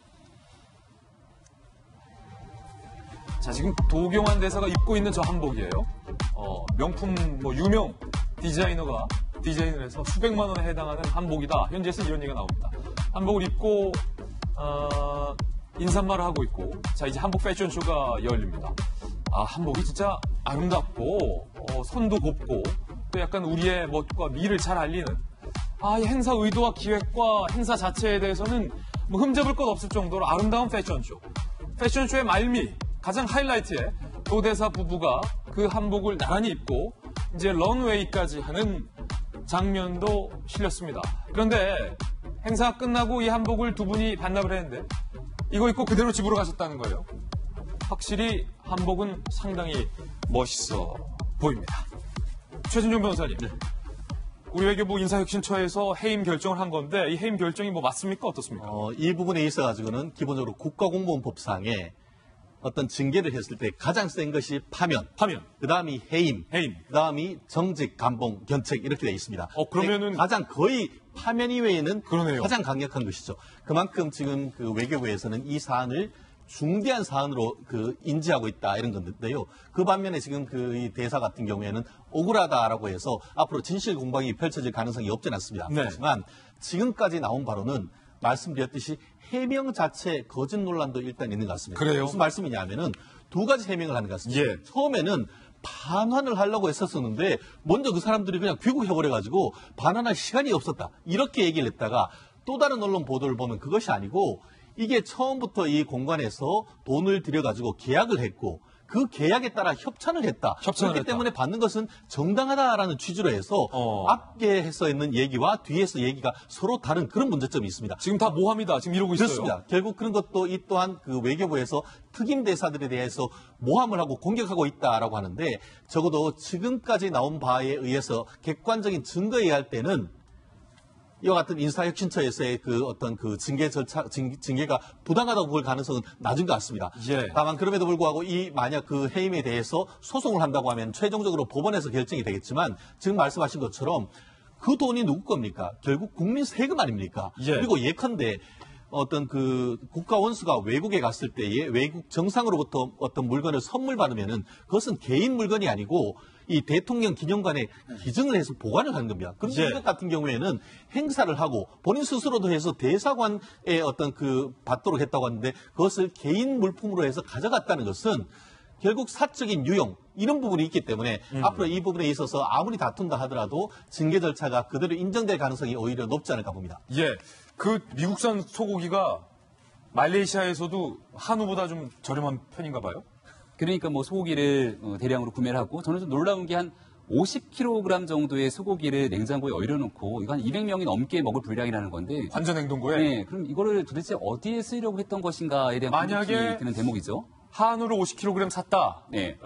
자, 지금 도경환 대사가 입고 있는 저 한복이에요. 어, 명품 뭐 유명 디자이너가 디자인을 해서 수백만 원에 해당하는 한복이다. 현지에서 이런 얘기가 나옵니다. 한복을 입고 어, 인사말을 하고 있고 자 이제 한복 패션쇼가 열립니다. 아 한복이 진짜 아름답고 어, 선도 곱고 또 약간 우리의 멋과 미를 잘 알리는 아, 이 행사 의도와 기획과 행사 자체에 대해서는 뭐 흠잡을 것 없을 정도로 아름다운 패션쇼. 패션쇼의 말미 가장 하이라이트에 도대사 부부가 그 한복을 나란히 입고 이제 런웨이까지 하는 장면도 실렸습니다. 그런데 행사가 끝나고 이 한복을 두 분이 반납을 했는데 이거 입고 그대로 집으로 가셨다는 거예요. 확실히 한복은 상당히 멋있어 보입니다. 최진종 변호사님, 우리 외교부 인사혁신처에서 해임 결정을 한 건데 이 해임 결정이 뭐 맞습니까? 어떻습니까? 어, 이 부분에 있어가지고는 기본적으로 국가공무원법상에 어떤 징계를 했을 때 가장 센 것이 파면, 파면. 그 다음이 해임, 해임. 그 다음이 정직, 감봉, 견책 이렇게 되어 있습니다. 어 그러면은 가장 거의 파면 이외에는 그러네요. 가장 강력한 것이죠. 그만큼 지금 그 외교부에서는 이 사안을 중대한 사안으로 그 인지하고 있다 이런 건데요. 그 반면에 지금 그 이 대사 같은 경우에는 억울하다라고 해서 앞으로 진실 공방이 펼쳐질 가능성이 없진 않습니다. 네. 하지만 지금까지 나온 바로는 말씀드렸듯이 해명 자체 거짓 논란도 일단 있는 것 같습니다. 그래요? 무슨 말씀이냐면은 두 가지 해명을 하는 것 같습니다. 예. 처음에는 반환을 하려고 했었었는데 먼저 그 사람들이 그냥 귀국해버려가지고 반환할 시간이 없었다. 이렇게 얘기를 했다가 또 다른 언론 보도를 보면 그것이 아니고 이게 처음부터 이 공간에서 돈을 들여가지고 계약을 했고 그 계약에 따라 협찬을 했다. 협찬을 그렇기 했다. 때문에 받는 것은 정당하다라는 취지로 해서 어. 앞에 해서 있는 얘기와 뒤에서 얘기가 서로 다른 그런 문제점이 있습니다. 지금 다 모함이다. 지금 이러고 있어요. 그렇습니다. 결국 그런 것도 이 또한 그 외교부에서 특임 대사들에 대해서 모함을 하고 공격하고 있다라고 하는데 적어도 지금까지 나온 바에 의해서 객관적인 증거에 의할 때는 이와 같은 인사혁신처에서의 그 어떤 그 징계 절차, 징, 징계가 부당하다고 볼 가능성은 낮은 것 같습니다. 예. 다만 그럼에도 불구하고 이 만약 그 해임에 대해서 소송을 한다고 하면 최종적으로 법원에서 결정이 되겠지만 지금 말씀하신 것처럼 그 돈이 누구 겁니까? 결국 국민 세금 아닙니까? 예. 그리고 예컨대 어떤 그 국가 원수가 외국에 갔을 때에 외국 정상으로부터 어떤 물건을 선물 받으면은 그것은 개인 물건이 아니고 이 대통령 기념관에 기증을 해서 보관을 하는 겁니다. 그런데 예. 이것 같은 경우에는 행사를 하고 본인 스스로도 해서 대사관에 어떤 그 받도록 했다고 하는데 그것을 개인 물품으로 해서 가져갔다는 것은 결국 사적인 유용 이런 부분이 있기 때문에 음. 앞으로 이 부분에 있어서 아무리 다툰다 하더라도 징계 절차가 그대로 인정될 가능성이 오히려 높지 않을까 봅니다. 예. 그 미국산 소고기가 말레이시아에서도 한우보다 좀 저렴한 편인가 봐요? 그러니까 뭐 소고기를 어, 대량으로 구매를 하고 저는 좀 놀라운 게 한 오십 킬로그램 정도의 소고기를 냉장고에 얼려놓고 이거 한 이백 명이 넘게 먹을 분량이라는 건데 관전 냉동고에? 네, 그럼 이거를 도대체 어디에 쓰려고 했던 것인가에 대한 만약에 궁금증이 드는 대목이죠. 한우를 오십 킬로그램 샀다라고 네.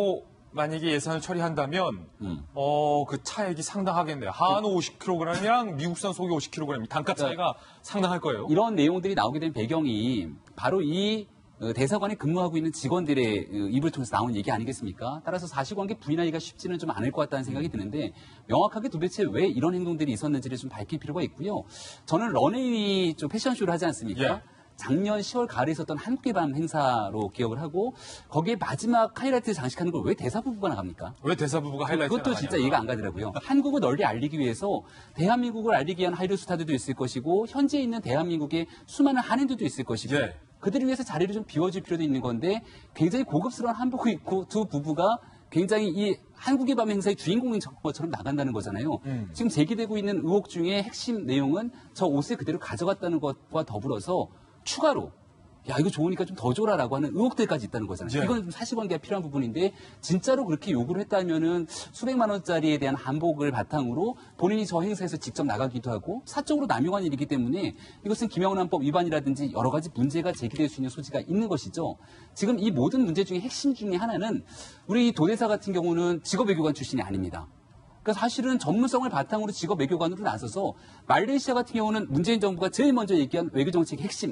만약에 예산을 처리한다면 음. 어, 그 차액이 상당하겠네요. 한우 오십 킬로그램이랑 미국산 소고기 오십 킬로그램 단가 차이가 상당할 거예요. 이런 내용들이 나오게 된 배경이 바로 이 어, 대사관에 근무하고 있는 직원들의 어, 입을 통해서 나온 얘기 아니겠습니까? 따라서 사실관계 부인하기가 쉽지는 좀 않을 것 같다는 생각이 드는데 명확하게 도대체 왜 이런 행동들이 있었는지를 좀 밝힐 필요가 있고요. 저는 런웨이 쪽 패션쇼를 하지 않습니까? 예. 작년 시월 가을에 있었던 한국의 밤 행사로 기억을 하고 거기에 마지막 하이라이트 장식하는 걸 왜 대사 부부가 나갑니까? 왜 대사 부부가 하이라이트 그것도 진짜 이해가 안 가더라고요. 한국을 널리 알리기 위해서 대한민국을 알리기 위한 하이드 스타들도 있을 것이고 현지에 있는 대한민국의 수많은 한인들도 있을 것이고 예. 그들을 위해서 자리를 좀 비워줄 필요도 있는 건데 굉장히 고급스러운 한복을 입고 두 부부가 굉장히 이 한국의 밤 행사의 주인공인 것처럼 나간다는 거잖아요. 음. 지금 제기되고 있는 의혹 중에 핵심 내용은 저 옷을 그대로 가져갔다는 것과 더불어서 추가로 야 이거 좋으니까 좀 더 줘라라고 하는 의혹들까지 있다는 거잖아요. 예. 이건 좀 사실관계가 필요한 부분인데 진짜로 그렇게 요구를 했다면은 수백만 원짜리에 대한 한복을 바탕으로 본인이 저 행사에서 직접 나가기도 하고 사적으로 남용한 일이기 때문에 이것은 김영란법 위반이라든지 여러 가지 문제가 제기될 수 있는 소지가 있는 것이죠. 지금 이 모든 문제 중에 핵심 중에 하나는 우리 도대사 같은 경우는 직업외교관 출신이 아닙니다. 그러니까 사실은 전문성을 바탕으로 직업 외교관으로 나서서 말레이시아 같은 경우는 문재인 정부가 제일 먼저 얘기한 외교 정책의 핵심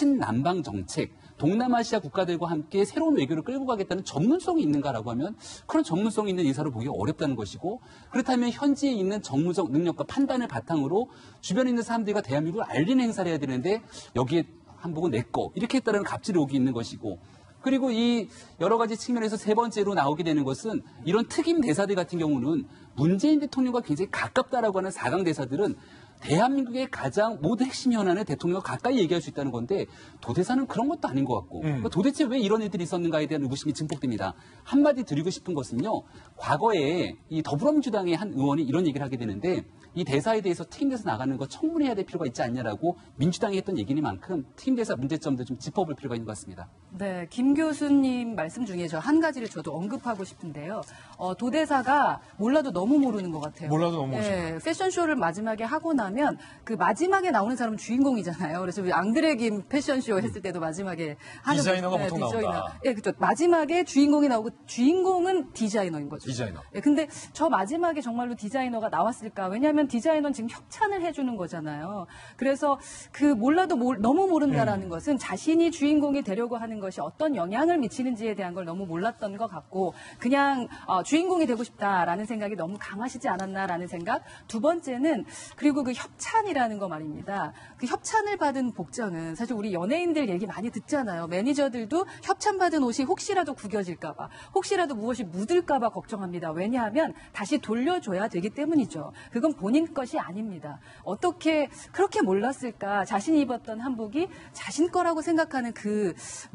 신남방 정책, 동남아시아 국가들과 함께 새로운 외교를 끌고 가겠다는 전문성이 있는가라고 하면 그런 전문성이 있는 인사를 보기가 어렵다는 것이고 그렇다면 현지에 있는 정무적 능력과 판단을 바탕으로 주변에 있는 사람들과 대한민국을 알리는 행사를 해야 되는데 여기에 한복은 내 거 이렇게 했다는 갑질이 오기 있는 것이고 그리고 이 여러 가지 측면에서 세 번째로 나오게 되는 것은 이런 특임 대사들 같은 경우는 문재인 대통령과 굉장히 가깝다라고 하는 사강 대사들은 대한민국의 가장 모든 핵심 현안을 대통령과 가까이 얘기할 수 있다는 건데 도대사는 그런 것도 아닌 것 같고 음. 그러니까 도대체 왜 이런 일들이 있었는가에 대한 의구심이 증폭됩니다. 한마디 드리고 싶은 것은요. 과거에 이 더불어민주당의 한 의원이 이런 얘기를 하게 되는데 이 대사에 대해서 특임대사 나가는 거 청문해야 될 필요가 있지 않냐라고 민주당이 했던 얘기니만큼 특임대사 문제점도 좀 짚어볼 필요가 있는 것 같습니다. 네, 김 교수님 말씀 중에 저 한 가지를 저도 언급하고 싶은데요. 어, 도대사가 몰라도 너무 모르는 것 같아요. 몰라도 너무 모르죠. 네, 패션쇼를 마지막에 하고 나면 그 마지막에 나오는 사람은 주인공이잖아요. 그래서 우리 앙드레 김 패션쇼 했을 때도 마지막에 하는 디자이너가 네, 보통 디자이너. 나온다. 예, 그렇죠. 마지막에 주인공이 나오고 주인공은 디자이너인 거죠. 디자이너. 예, 근데 저 마지막에 정말로 디자이너가 나왔을까? 왜냐하면 디자이너는 지금 협찬을 해주는 거잖아요. 그래서 그 몰라도 몰, 너무 모른다라는 음. 것은 자신이 주인공이 되려고 하는 것이 어떤 영향을 미치는지에 대한 걸 너무 몰랐던 것 같고 그냥 어, 주인공이 되고 싶다라는 생각이 너무 강하시지 않았나라는 생각. 두 번째는 그리고 그 협찬이라는 거 말입니다. 그 협찬을 받은 복장은 사실 우리 연예인들 얘기 많이 듣잖아요. 매니저들도 협찬받은 옷이 혹시라도 구겨질까 봐 혹시라도 무엇이 묻을까 봐 걱정합니다. 왜냐하면 다시 돌려줘야 되기 때문이죠. 그건 본인 것이 아닙니다. 어떻게 그렇게 몰랐을까? 자신이 입었던 한복이 자신 거라고 생각하는 그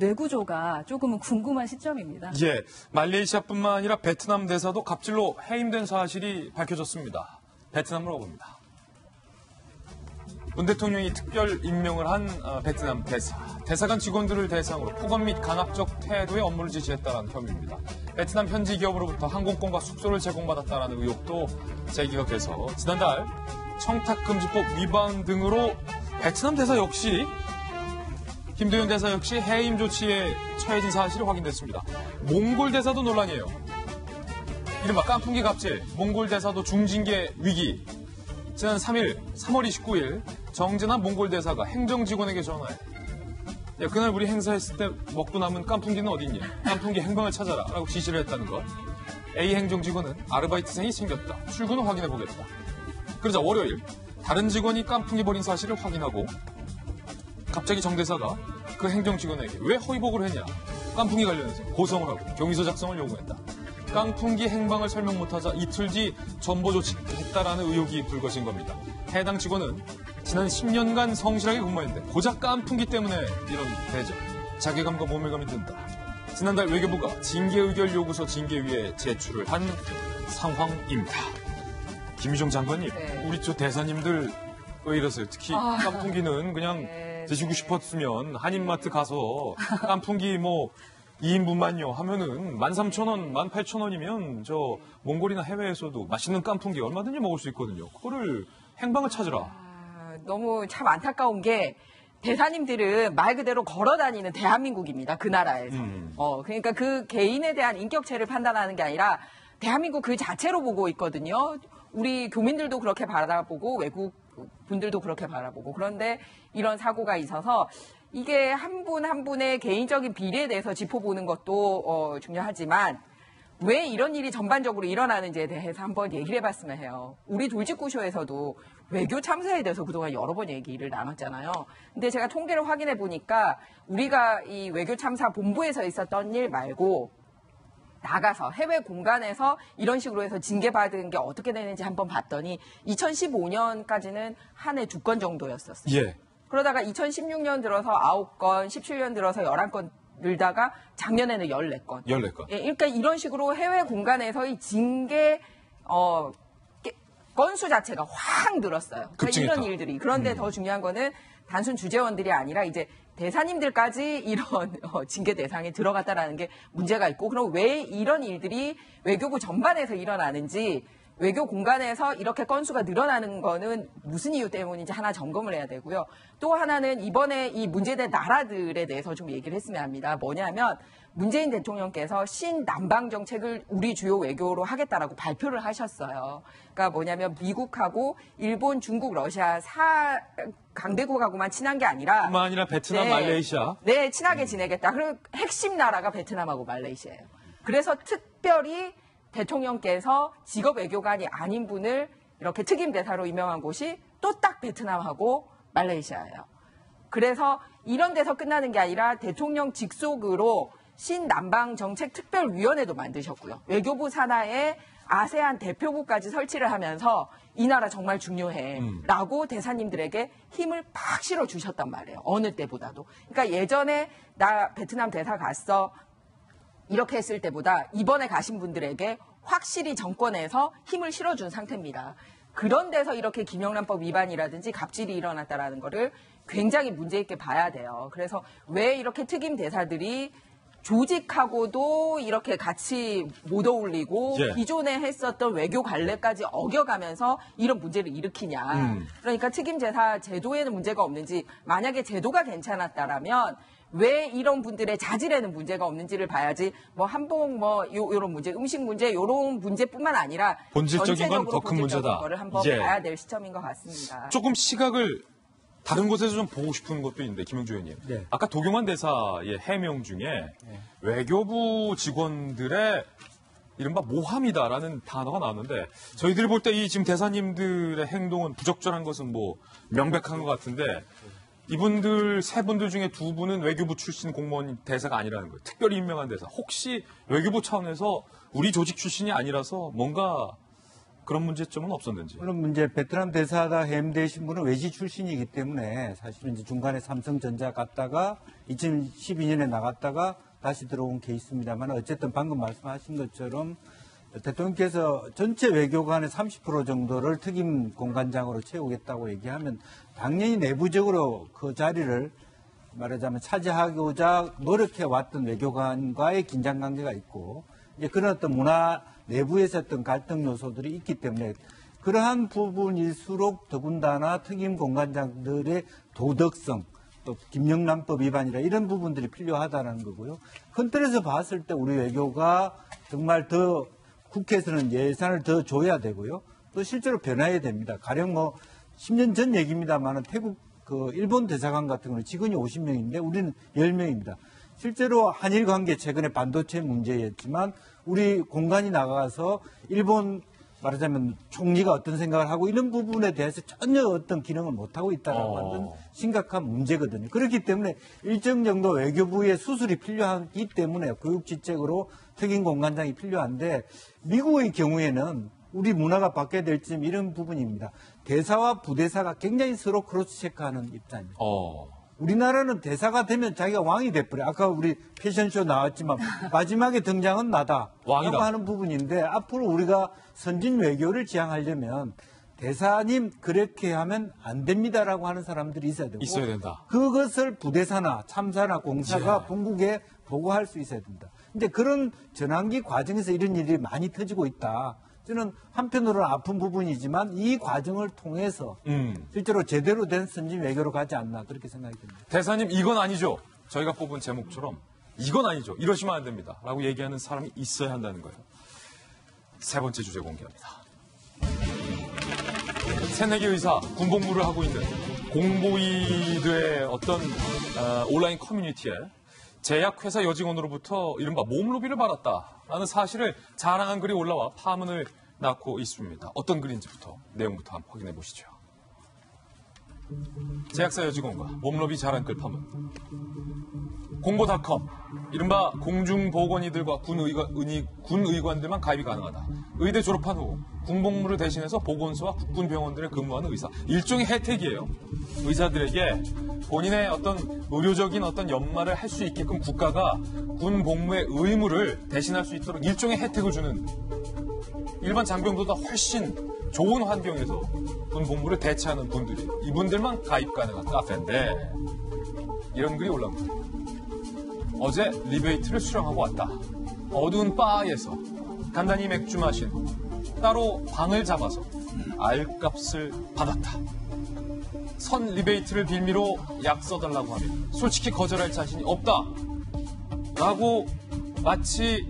뇌구조가 조금은 궁금한 시점입니다. 예, 말레이시아뿐만 아니라 베트남 대사도 갑질로 해임된 사실이 밝혀졌습니다. 베트남으로 가봅니다. 문 대통령이 특별 임명을 한 어, 베트남 대사. 대사관 직원들을 대상으로 폭언 및 강압적 태도의 업무를 지시했다는 혐의입니다. 베트남 현지 기업으로부터 항공권과 숙소를 제공받았다는 의혹도 제기가 돼서 지난달 청탁금지법 위반 등으로 베트남 대사 역시 김도현 대사 역시 해임 조치에 처해진 사실이 확인됐습니다. 몽골 대사도 논란이에요. 이른바 깐풍기 갑질, 몽골 대사도 중징계 위기. 지난 삼 일, 삼월 이십구일 정진한 몽골 대사가 행정직원에게 전화해. 야, 그날 우리 행사했을 때 먹고 남은 깐풍기는 어디 있냐? 깐풍기 행방을 찾아라 라고 지시를 했다는 것. A 행정직원은 아르바이트생이 생겼다. 출근을 확인해보겠다. 그러자 월요일 다른 직원이 깐풍기 버린 사실을 확인하고 갑자기 정 대사가 그 행정직원에게 왜 허위보고를 했냐? 깐풍기 관련해서 고성을 하고 경위서 작성을 요구했다. 깐풍기 행방을 설명 못하자 이틀 뒤 전보 조치했다라는 의혹이 불거진 겁니다. 해당 직원은 지난 십 년간 성실하게 근무했는데 고작 깐풍기 때문에 이런 대접, 자괴감과 모멸감이 든다. 지난달 외교부가 징계 의결 요구서 징계위에 제출을 한 상황입니다. 김유정 장관님, 네. 우리 저 대사님들 왜 이러세요? 특히 아. 깐풍기는 그냥 네, 드시고 네. 싶었으면 한인마트 가서 깐풍기 뭐 이 인분만요 하면은 만 삼천 원, 만 팔천 원이면 저 몽골이나 해외에서도 맛있는 깐풍기 얼마든지 먹을 수 있거든요. 그거를 행방을 찾으라. 아, 너무 참 안타까운 게 대사님들은 말 그대로 걸어 다니는 대한민국입니다. 그 나라에서. 음. 어, 그러니까 그 개인에 대한 인격체를 판단하는 게 아니라 대한민국 그 자체로 보고 있거든요. 우리 교민들도 그렇게 바라보고 외국 분들도 그렇게 바라보고. 그런데 이런 사고가 있어서 이게 한 분 한 분의 개인적인 비리에 대해서 짚어보는 것도 어, 중요하지만 왜 이런 일이 전반적으로 일어나는지에 대해서 한번 얘기를 해봤으면 해요. 우리 돌직구쇼에서도 외교 참사에 대해서 그동안 여러 번 얘기를 나눴잖아요. 근데 제가 통계를 확인해 보니까 우리가 이 외교 참사 본부에서 있었던 일 말고 나가서 해외 공간에서 이런 식으로 해서 징계받은 게 어떻게 되는지 한번 봤더니 이천십오 년까지는 한 해 두 건 정도였었어요. 예. 그러다가 이천십육 년 들어서 아홉 건, 십칠 년 들어서 열한 건 늘다가 작년에는 열네 건. 열네 건. 예, 그러니까 이런 식으로 해외 공간에서의 징계 어, 깨- 건수 자체가 확 늘었어요. 그러니까 급증했다. 이런 일들이. 그런데 음. 더 중요한 거는 단순 주재원들이 아니라 이제 대사님들까지 이런 어, 징계 대상에 들어갔다라는 게 문제가 있고, 그럼 왜 이런 일들이 외교부 전반에서 일어나는지, 외교 공간에서 이렇게 건수가 늘어나는 거는 무슨 이유 때문인지 하나 점검을 해야 되고요. 또 하나는 이번에 이 문제된 나라들에 대해서 좀 얘기를 했으면 합니다. 뭐냐면 문재인 대통령께서 신남방 정책을 우리 주요 외교로 하겠다라고 발표를 하셨어요. 그러니까 뭐냐면 미국하고 일본, 중국, 러시아 사 강대국하고만 친한 게 아니라 뿐만 아니라 베트남, 네. 말레이시아. 네, 친하게 지내겠다. 그리고 핵심 나라가 베트남하고 말레이시아예요. 그래서 특별히 대통령께서 직업 외교관이 아닌 분을 이렇게 특임 대사로 임명한 곳이 또 딱 베트남하고 말레이시아예요. 그래서 이런 데서 끝나는 게 아니라 대통령 직속으로 신남방 정책 특별위원회도 만드셨고요. 외교부 산하에 아세안 대표부까지 설치를 하면서 이 나라 정말 중요해 라고 대사님들에게 힘을 팍 실어주셨단 말이에요. 어느 때보다도. 그러니까 예전에 나 베트남 대사 갔어 이렇게 했을 때보다 이번에 가신 분들에게 확실히 정권에서 힘을 실어준 상태입니다. 그런 데서 이렇게 김영란법 위반이라든지 갑질이 일어났다라는 거를 굉장히 문제 있게 봐야 돼요. 그래서 왜 이렇게 특임 대사들이 조직하고도 이렇게 같이 못 어울리고 예. 기존에 했었던 외교 관례까지 어겨가면서 이런 문제를 일으키냐. 음. 그러니까 특임 대사 제도에는 문제가 없는지, 만약에 제도가 괜찮았다라면 왜 이런 분들의 자질에는 문제가 없는지를 봐야지, 뭐 한복 뭐 요, 요런 문제, 음식 문제 요런 문제뿐만 아니라 본질적인 건 더 큰 전체적으로 문제다. 본질적인 거를 한번 예. 봐야 될 시점인 것 같습니다. 조금 시각을 다른 곳에서 좀 보고 싶은 것도 있는데, 김영주 의원님. 네. 아까 도경환 대사의 해명 중에 외교부 직원들의 이른바 모함이다라는 단어가 나왔는데, 저희들이 볼 때 이 지금 대사님들의 행동은 부적절한 것은 뭐 명백한 것 같은데, 이분들 세 분들 중에 두 분은 외교부 출신 공무원 대사가 아니라는 거예요. 특별히 임명한 대사. 혹시 외교부 차원에서 우리 조직 출신이 아니라서 뭔가 그런 문제점은 없었는지. 물론 문제 베트남 대사가 해임되신 분은 외지 출신이기 때문에 사실은 이제 중간에 삼성전자 갔다가 이천십이 년에 나갔다가 다시 들어온 케이스입니다만, 어쨌든 방금 말씀하신 것처럼 대통령께서 전체 외교관의 삼십 퍼센트 정도를 특임 공관장으로 채우겠다고 얘기하면 당연히 내부적으로 그 자리를 말하자면 차지하고자 노력해왔던 외교관과의 긴장관계가 있고 이제 그런 어떤 문화 내부에서 어떤 갈등 요소들이 있기 때문에 그러한 부분일수록 더군다나 특임 공관장들의 도덕성 또 김영란법 위반이라 이런 부분들이 필요하다는 거고요. 큰 틀에서 봤을 때 우리 외교가 정말 더 국회에서는 예산을 더 줘야 되고요. 또 실제로 변화해야 됩니다. 가령 뭐 십 년 전 얘기입니다만 태국 그 일본 대사관 같은 경우는 직원이 오십 명인데 우리는 열 명입니다. 실제로 한일 관계 최근에 반도체 문제였지만 우리 공관이 나가서 일본 말하자면 총리가 어떤 생각을 하고 이런 부분에 대해서 전혀 어떤 기능을 못하고 있다라고 하는 어. 심각한 문제거든요. 그렇기 때문에 일정 정도 외교부의 수술이 필요하기 때문에 교육지책으로 특임 공관장이 필요한데 미국의 경우에는 우리 문화가 바뀌어야 될 점 이런 부분입니다. 대사와 부대사가 굉장히 서로 크로스 체크하는 입장입니다. 어. 우리나라는 대사가 되면 자기가 왕이 돼버려요. 아까 우리 패션쇼 나왔지만 마지막에 등장은 나다. 왕이다. 라고 하는 부분인데 앞으로 우리가 선진 외교를 지향하려면 대사님 그렇게 하면 안 됩니다라고 하는 사람들이 있어야 되고 있어야 된다. 그것을 부대사나 참사나 공사가 예. 본국에 보고할 수 있어야 된다. 근데 그런 전환기 과정에서 이런 일이 많이 터지고 있다. 저는 한편으로는 아픈 부분이지만 이 과정을 통해서 음. 실제로 제대로 된 선진 외교로 가지 않나 그렇게 생각이 듭니다. 대사님 이건 아니죠. 저희가 뽑은 제목처럼 이건 아니죠. 이러시면 안 됩니다. 라고 얘기하는 사람이 있어야 한다는 거예요. 세 번째 주제 공개합니다. 새내기 의사, 군복무를 하고 있는 공보이들의 어떤 어, 온라인 커뮤니티에 제약회사 여직원으로부터 이른바 몸로비를 받았다라는 사실을 자랑한 글이 올라와 파문을 낳고 있습니다. 어떤 글인지부터 내용부터 한번 확인해 보시죠. 제약사 여직원과 몸로비 자랑글 파문. 공보닷컴, 이른바 공중보건의들과 군의관, 의니, 군의관들만 가입이 가능하다. 의대 졸업한 후 군복무를 대신해서 보건소와 국군병원들에 근무하는 의사. 일종의 혜택이에요. 의사들에게 본인의 어떤 의료적인 어떤 연마를 할 수 있게끔 국가가 군복무의 의무를 대신할 수 있도록 일종의 혜택을 주는 일반 장병보다 훨씬 좋은 환경에서 군복무를 대체하는 분들이 이분들만 가입 가능한 카페인데 이런 글이 올라옵니다. 어제 리베이트를 수령하고 왔다. 어두운 바에서 간단히 맥주 마신 후 따로 방을 잡아서 알값을 받았다. 선 리베이트를 빌미로 약 써달라고 하면 솔직히 거절할 자신이 없다. 라고 마치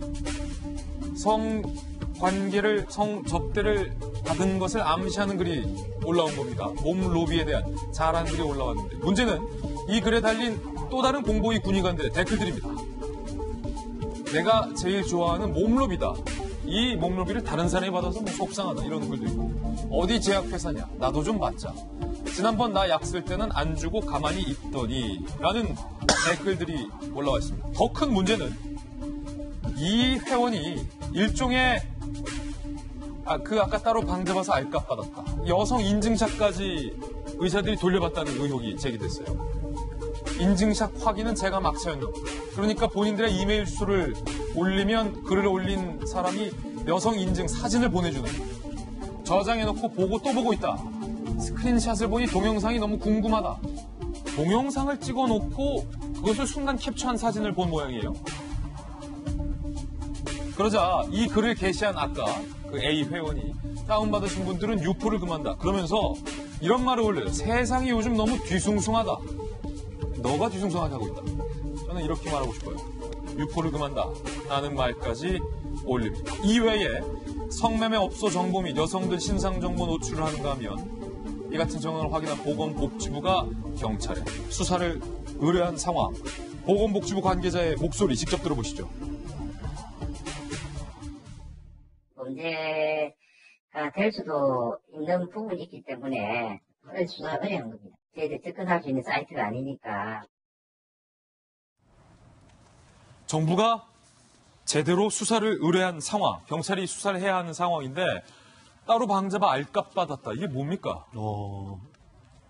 성관계를, 성접대를 받은 것을 암시하는 글이 올라온 겁니다. 몸 로비에 대한 잘한 글이 올라왔는데 문제는 이 글에 달린 또 다른 공보위 군의관들의 댓글들입니다. 내가 제일 좋아하는 몸로비다. 이 몸로비를 다른 사람이 받아서 뭐 속상하다. 이런 글도 있고. 어디 제약회사냐. 나도 좀 받자. 지난번 나 약 쓸 때는 안 주고 가만히 있더니 라는 댓글들이 올라와 있습니다. 더 큰 문제는 이 회원이 일종의 아, 그 아까 따로 방 잡아서 알값 받았다. 여성 인증샷까지 의사들이 돌려받다는 의혹이 제기됐어요. 인증샷 확인은 제가 막차였는데 그러니까 본인들의 이메일 주소를 올리면 글을 올린 사람이 여성 인증 사진을 보내주는 저장해놓고 보고 또 보고 있다. 스크린샷을 보니 동영상이 너무 궁금하다. 동영상을 찍어놓고 그것을 순간 캡처한 사진을 본 모양이에요. 그러자 이 글을 게시한 아까 그 A 회원이 다운받으신 분들은 유포를 금한다. 그러면서 이런 말을 올려요. 세상이 요즘 너무 뒤숭숭하다. 너가 뒤숭숭하다고 있다. 저는 이렇게 말하고 싶어요. 유포를 금한다. 라는 말까지 올립니다. 이외에 성매매 업소 정보 및 여성들 신상 정보 노출을 하는가 하면 이 같은 정황을 확인한 보건복지부가 경찰에 수사를 의뢰한 상황. 보건복지부 관계자의 목소리 직접 들어보시죠. 문제가 될 수도 있는 부분이 있기 때문에 수사가 어려운 겁니다. 저희들 접근할 수 있는 사이트가 아니니까. 정부가 제대로 수사를 의뢰한 상황, 경찰이 수사를 해야 하는 상황인데 따로 방잡아 알값 받았다. 이게 뭡니까? 어,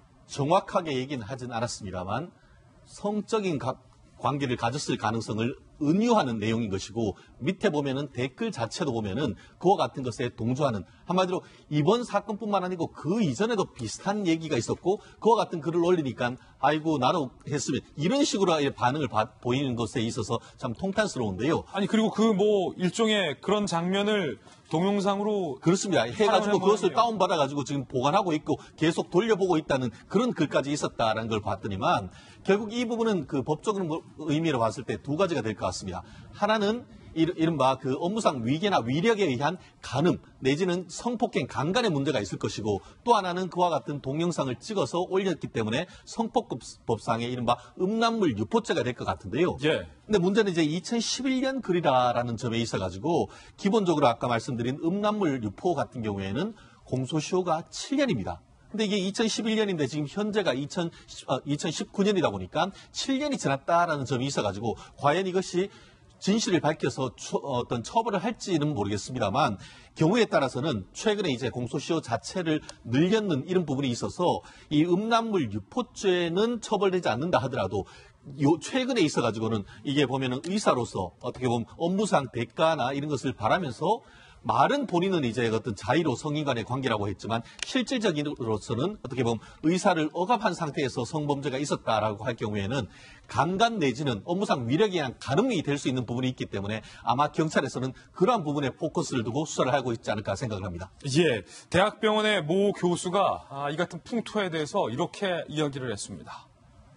정확하게 얘기는 하진 않았습니다만 성적인 가, 관계를 가졌을 가능성을 은유하는 내용인 것이고 밑에 보면은 댓글 자체도 보면은 그와 같은 것에 동조하는 한마디로 이번 사건뿐만 아니고 그 이전에도 비슷한 얘기가 있었고 그와 같은 글을 올리니까 아이고 나도 했으면 이런 식으로 반응을 바, 보이는 것에 있어서 참 통탄스러운데요. 아니 그리고 그 뭐 일종의 그런 장면을 동영상으로 그렇습니다. 해가지고 그것을 다운받아가지고 지금 보관하고 있고 계속 돌려보고 있다는 그런 글까지 있었다라는 걸 봤더니만 결국 이 부분은 그 법적인 의미로 봤을 때 두 가지가 될 것 같습니다. 하나는 이른바 그 업무상 위계나 위력에 의한 간음 내지는 성폭행 강간의 문제가 있을 것이고 또 하나는 그와 같은 동영상을 찍어서 올렸기 때문에 성폭법상의 이른바 음란물 유포죄가 될 것 같은데요. 예. 근데 문제는 이제 이천십일 년 글이라는 점에 있어가지고 기본적으로 아까 말씀드린 음란물 유포 같은 경우에는 공소시효가 칠 년입니다. 근데 이게 이천십일 년인데 지금 현재가 이천십구 년이다 보니까 칠 년이 지났다라는 점이 있어가지고 과연 이것이 진실을 밝혀서 처, 어떤 처벌을 할지는 모르겠습니다만 경우에 따라서는 최근에 이제 공소시효 자체를 늘렸는 이런 부분이 있어서 이 음란물 유포죄는 처벌되지 않는다 하더라도 요 최근에 있어가지고는 이게 보면은 의사로서 어떻게 보면 업무상 대가나 이런 것을 바라면서 말은 본인은 이제 어떤 자의로 성인 간의 관계라고 했지만 실질적으로서는 어떻게 보면 의사를 억압한 상태에서 성범죄가 있었다라고 할 경우에는 강간 내지는 업무상 위력에 의한 간음이 될 수 있는 부분이 있기 때문에 아마 경찰에서는 그러한 부분에 포커스를 두고 수사를 하고 있지 않을까 생각을 합니다. 예, 대학병원의 모 교수가 아, 이 같은 풍토에 대해서 이렇게 이야기를 했습니다.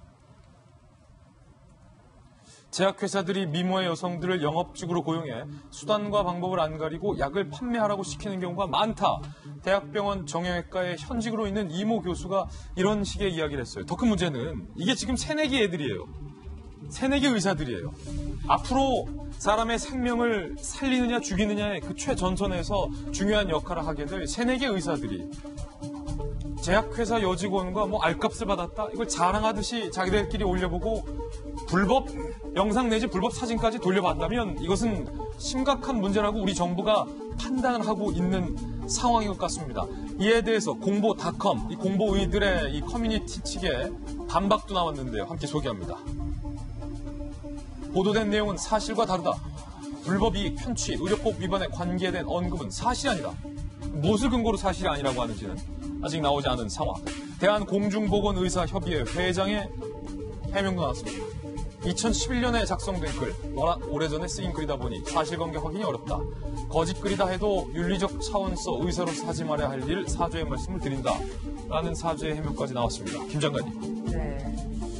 제약회사들이 미모의 여성들을 영업직으로 고용해 수단과 방법을 안 가리고 약을 판매하라고 시키는 경우가 많다. 대학병원 정형외과에 현직으로 있는 이모 교수가 이런 식의 이야기를 했어요. 더 큰 문제는 이게 지금 새내기 애들이에요. 새내기 의사들이에요. 앞으로 사람의 생명을 살리느냐 죽이느냐의 그 최전선에서 중요한 역할을 하게 될 새내기 의사들이 제약회사 여직원과 뭐 알값을 받았다? 이걸 자랑하듯이 자기들끼리 올려보고 불법 영상 내지 불법 사진까지 돌려봤다면 이것은 심각한 문제라고 우리 정부가 판단을 하고 있는 상황인 것 같습니다. 이에 대해서 공보닷컴, 이 공보의들의 이 커뮤니티 측에 반박도 나왔는데요. 함께 소개합니다. 보도된 내용은 사실과 다르다. 불법 이익 편취, 의료법 위반에 관계된 언급은 사실이 아니다. 무엇을 근거로 사실이 아니라고 하는지는 아직 나오지 않은 상황. 대한공중보건의사협의회 회장의 해명도 나왔습니다. 이천십일 년에 작성된 글, 워낙 오래전에 쓰인 글이다 보니 사실관계 확인이 어렵다. 거짓 글이다 해도 윤리적 차원에서 의사로서 하지 말아야 할 일 사죄의 말씀을 드린다. 라는 사죄의 해명까지 나왔습니다. 김 장관님. 네.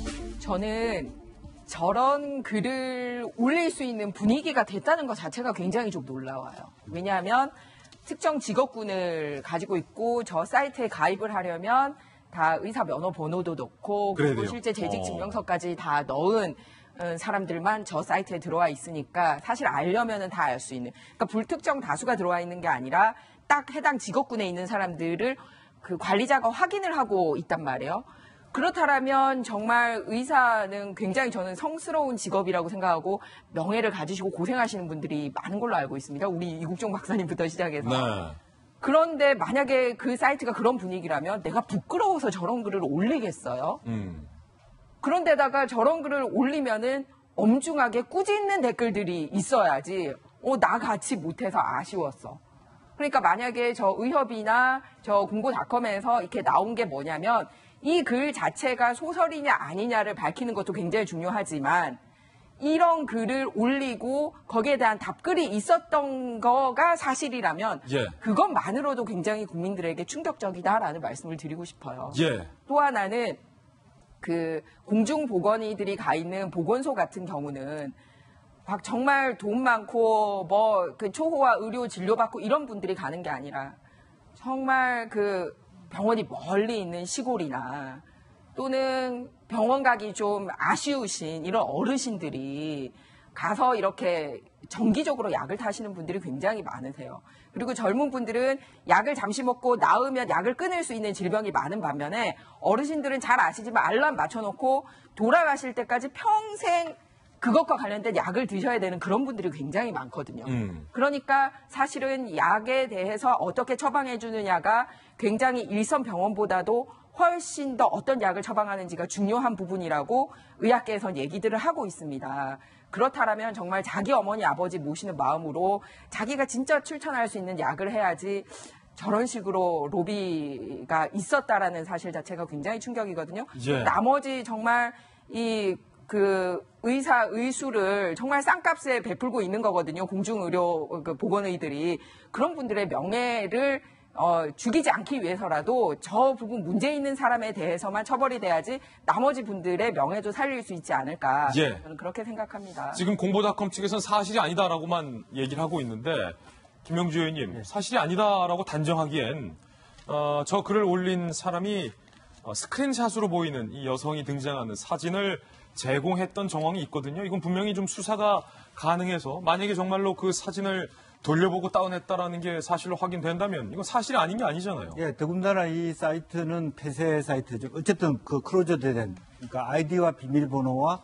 저는 저런 글을 올릴 수 있는 분위기가 됐다는 것 자체가 굉장히 좀 놀라워요. 왜냐하면 특정 직업군을 가지고 있고 저 사이트에 가입을 하려면 다 의사 면허 번호도 넣고 그리고 실제 재직 증명서까지 다 넣은 사람들만 저 사이트에 들어와 있으니까 사실 알려면은 다 알 수 있는. 그러니까 불특정 다수가 들어와 있는 게 아니라 딱 해당 직업군에 있는 사람들을 그 관리자가 확인을 하고 있단 말이에요. 그렇다면 정말 의사는 굉장히 저는 성스러운 직업이라고 생각하고 명예를 가지시고 고생하시는 분들이 많은 걸로 알고 있습니다. 우리 이국종 박사님부터 시작해서. 네. 그런데 만약에 그 사이트가 그런 분위기라면 내가 부끄러워서 저런 글을 올리겠어요? 음. 그런데다가 저런 글을 올리면은 엄중하게 꾸짖는 댓글들이 있어야지. 어, 나 같이 못해서 아쉬웠어. 그러니까 만약에 저 의협이나 저 공보닷컴에서 이렇게 나온 게 뭐냐면 이 글 자체가 소설이냐 아니냐를 밝히는 것도 굉장히 중요하지만 이런 글을 올리고 거기에 대한 답글이 있었던 거가 사실이라면 예. 그것만으로도 굉장히 국민들에게 충격적이다라는 말씀을 드리고 싶어요. 예. 또 하나는 그 공중보건의들이 가 있는 보건소 같은 경우는 막 정말 돈 많고 뭐 그 초호화 의료 진료받고 이런 분들이 가는 게 아니라 정말 그 병원이 멀리 있는 시골이나 또는 병원 가기 좀 아쉬우신 이런 어르신들이 가서 이렇게 정기적으로 약을 타시는 분들이 굉장히 많으세요. 그리고 젊은 분들은 약을 잠시 먹고 나으면 약을 끊을 수 있는 질병이 많은 반면에 어르신들은 잘 아시지만 알람 맞춰놓고 돌아가실 때까지 평생 그것과 관련된 약을 드셔야 되는 그런 분들이 굉장히 많거든요. 음. 그러니까 사실은 약에 대해서 어떻게 처방해 주느냐가 굉장히 일선 병원보다도 훨씬 더 어떤 약을 처방하는지가 중요한 부분이라고 의학계에선 얘기들을 하고 있습니다. 그렇다면 정말 자기 어머니 아버지 모시는 마음으로 자기가 진짜 출천할 수 있는 약을 해야지 저런 식으로 로비가 있었다라는 사실 자체가 굉장히 충격이거든요. 예. 나머지 정말 이 그 의사 의수를 정말 싼값에 베풀고 있는 거거든요. 공중의료 그 보건의들이 그런 분들의 명예를 어, 죽이지 않기 위해서라도 저 부분 문제 있는 사람에 대해서만 처벌이 돼야지 나머지 분들의 명예도 살릴 수 있지 않을까. 예. 저는 그렇게 생각합니다. 지금 공보닷컴 측에서는 사실이 아니다라고만 얘기를 하고 있는데 김명주 의원님 사실이 아니다라고 단정하기엔 어, 저 글을 올린 사람이 어, 스크린샷으로 보이는 이 여성이 등장하는 사진을 제공했던 정황이 있거든요. 이건 분명히 좀 수사가 가능해서 만약에 정말로 그 사진을 돌려보고 다운했다라는 게 사실로 확인된다면 이건 사실이 아닌 게 아니잖아요. 예, 더군다나 이 사이트는 폐쇄 사이트죠. 어쨌든 그 크로저된 그러니까 아이디와 비밀번호와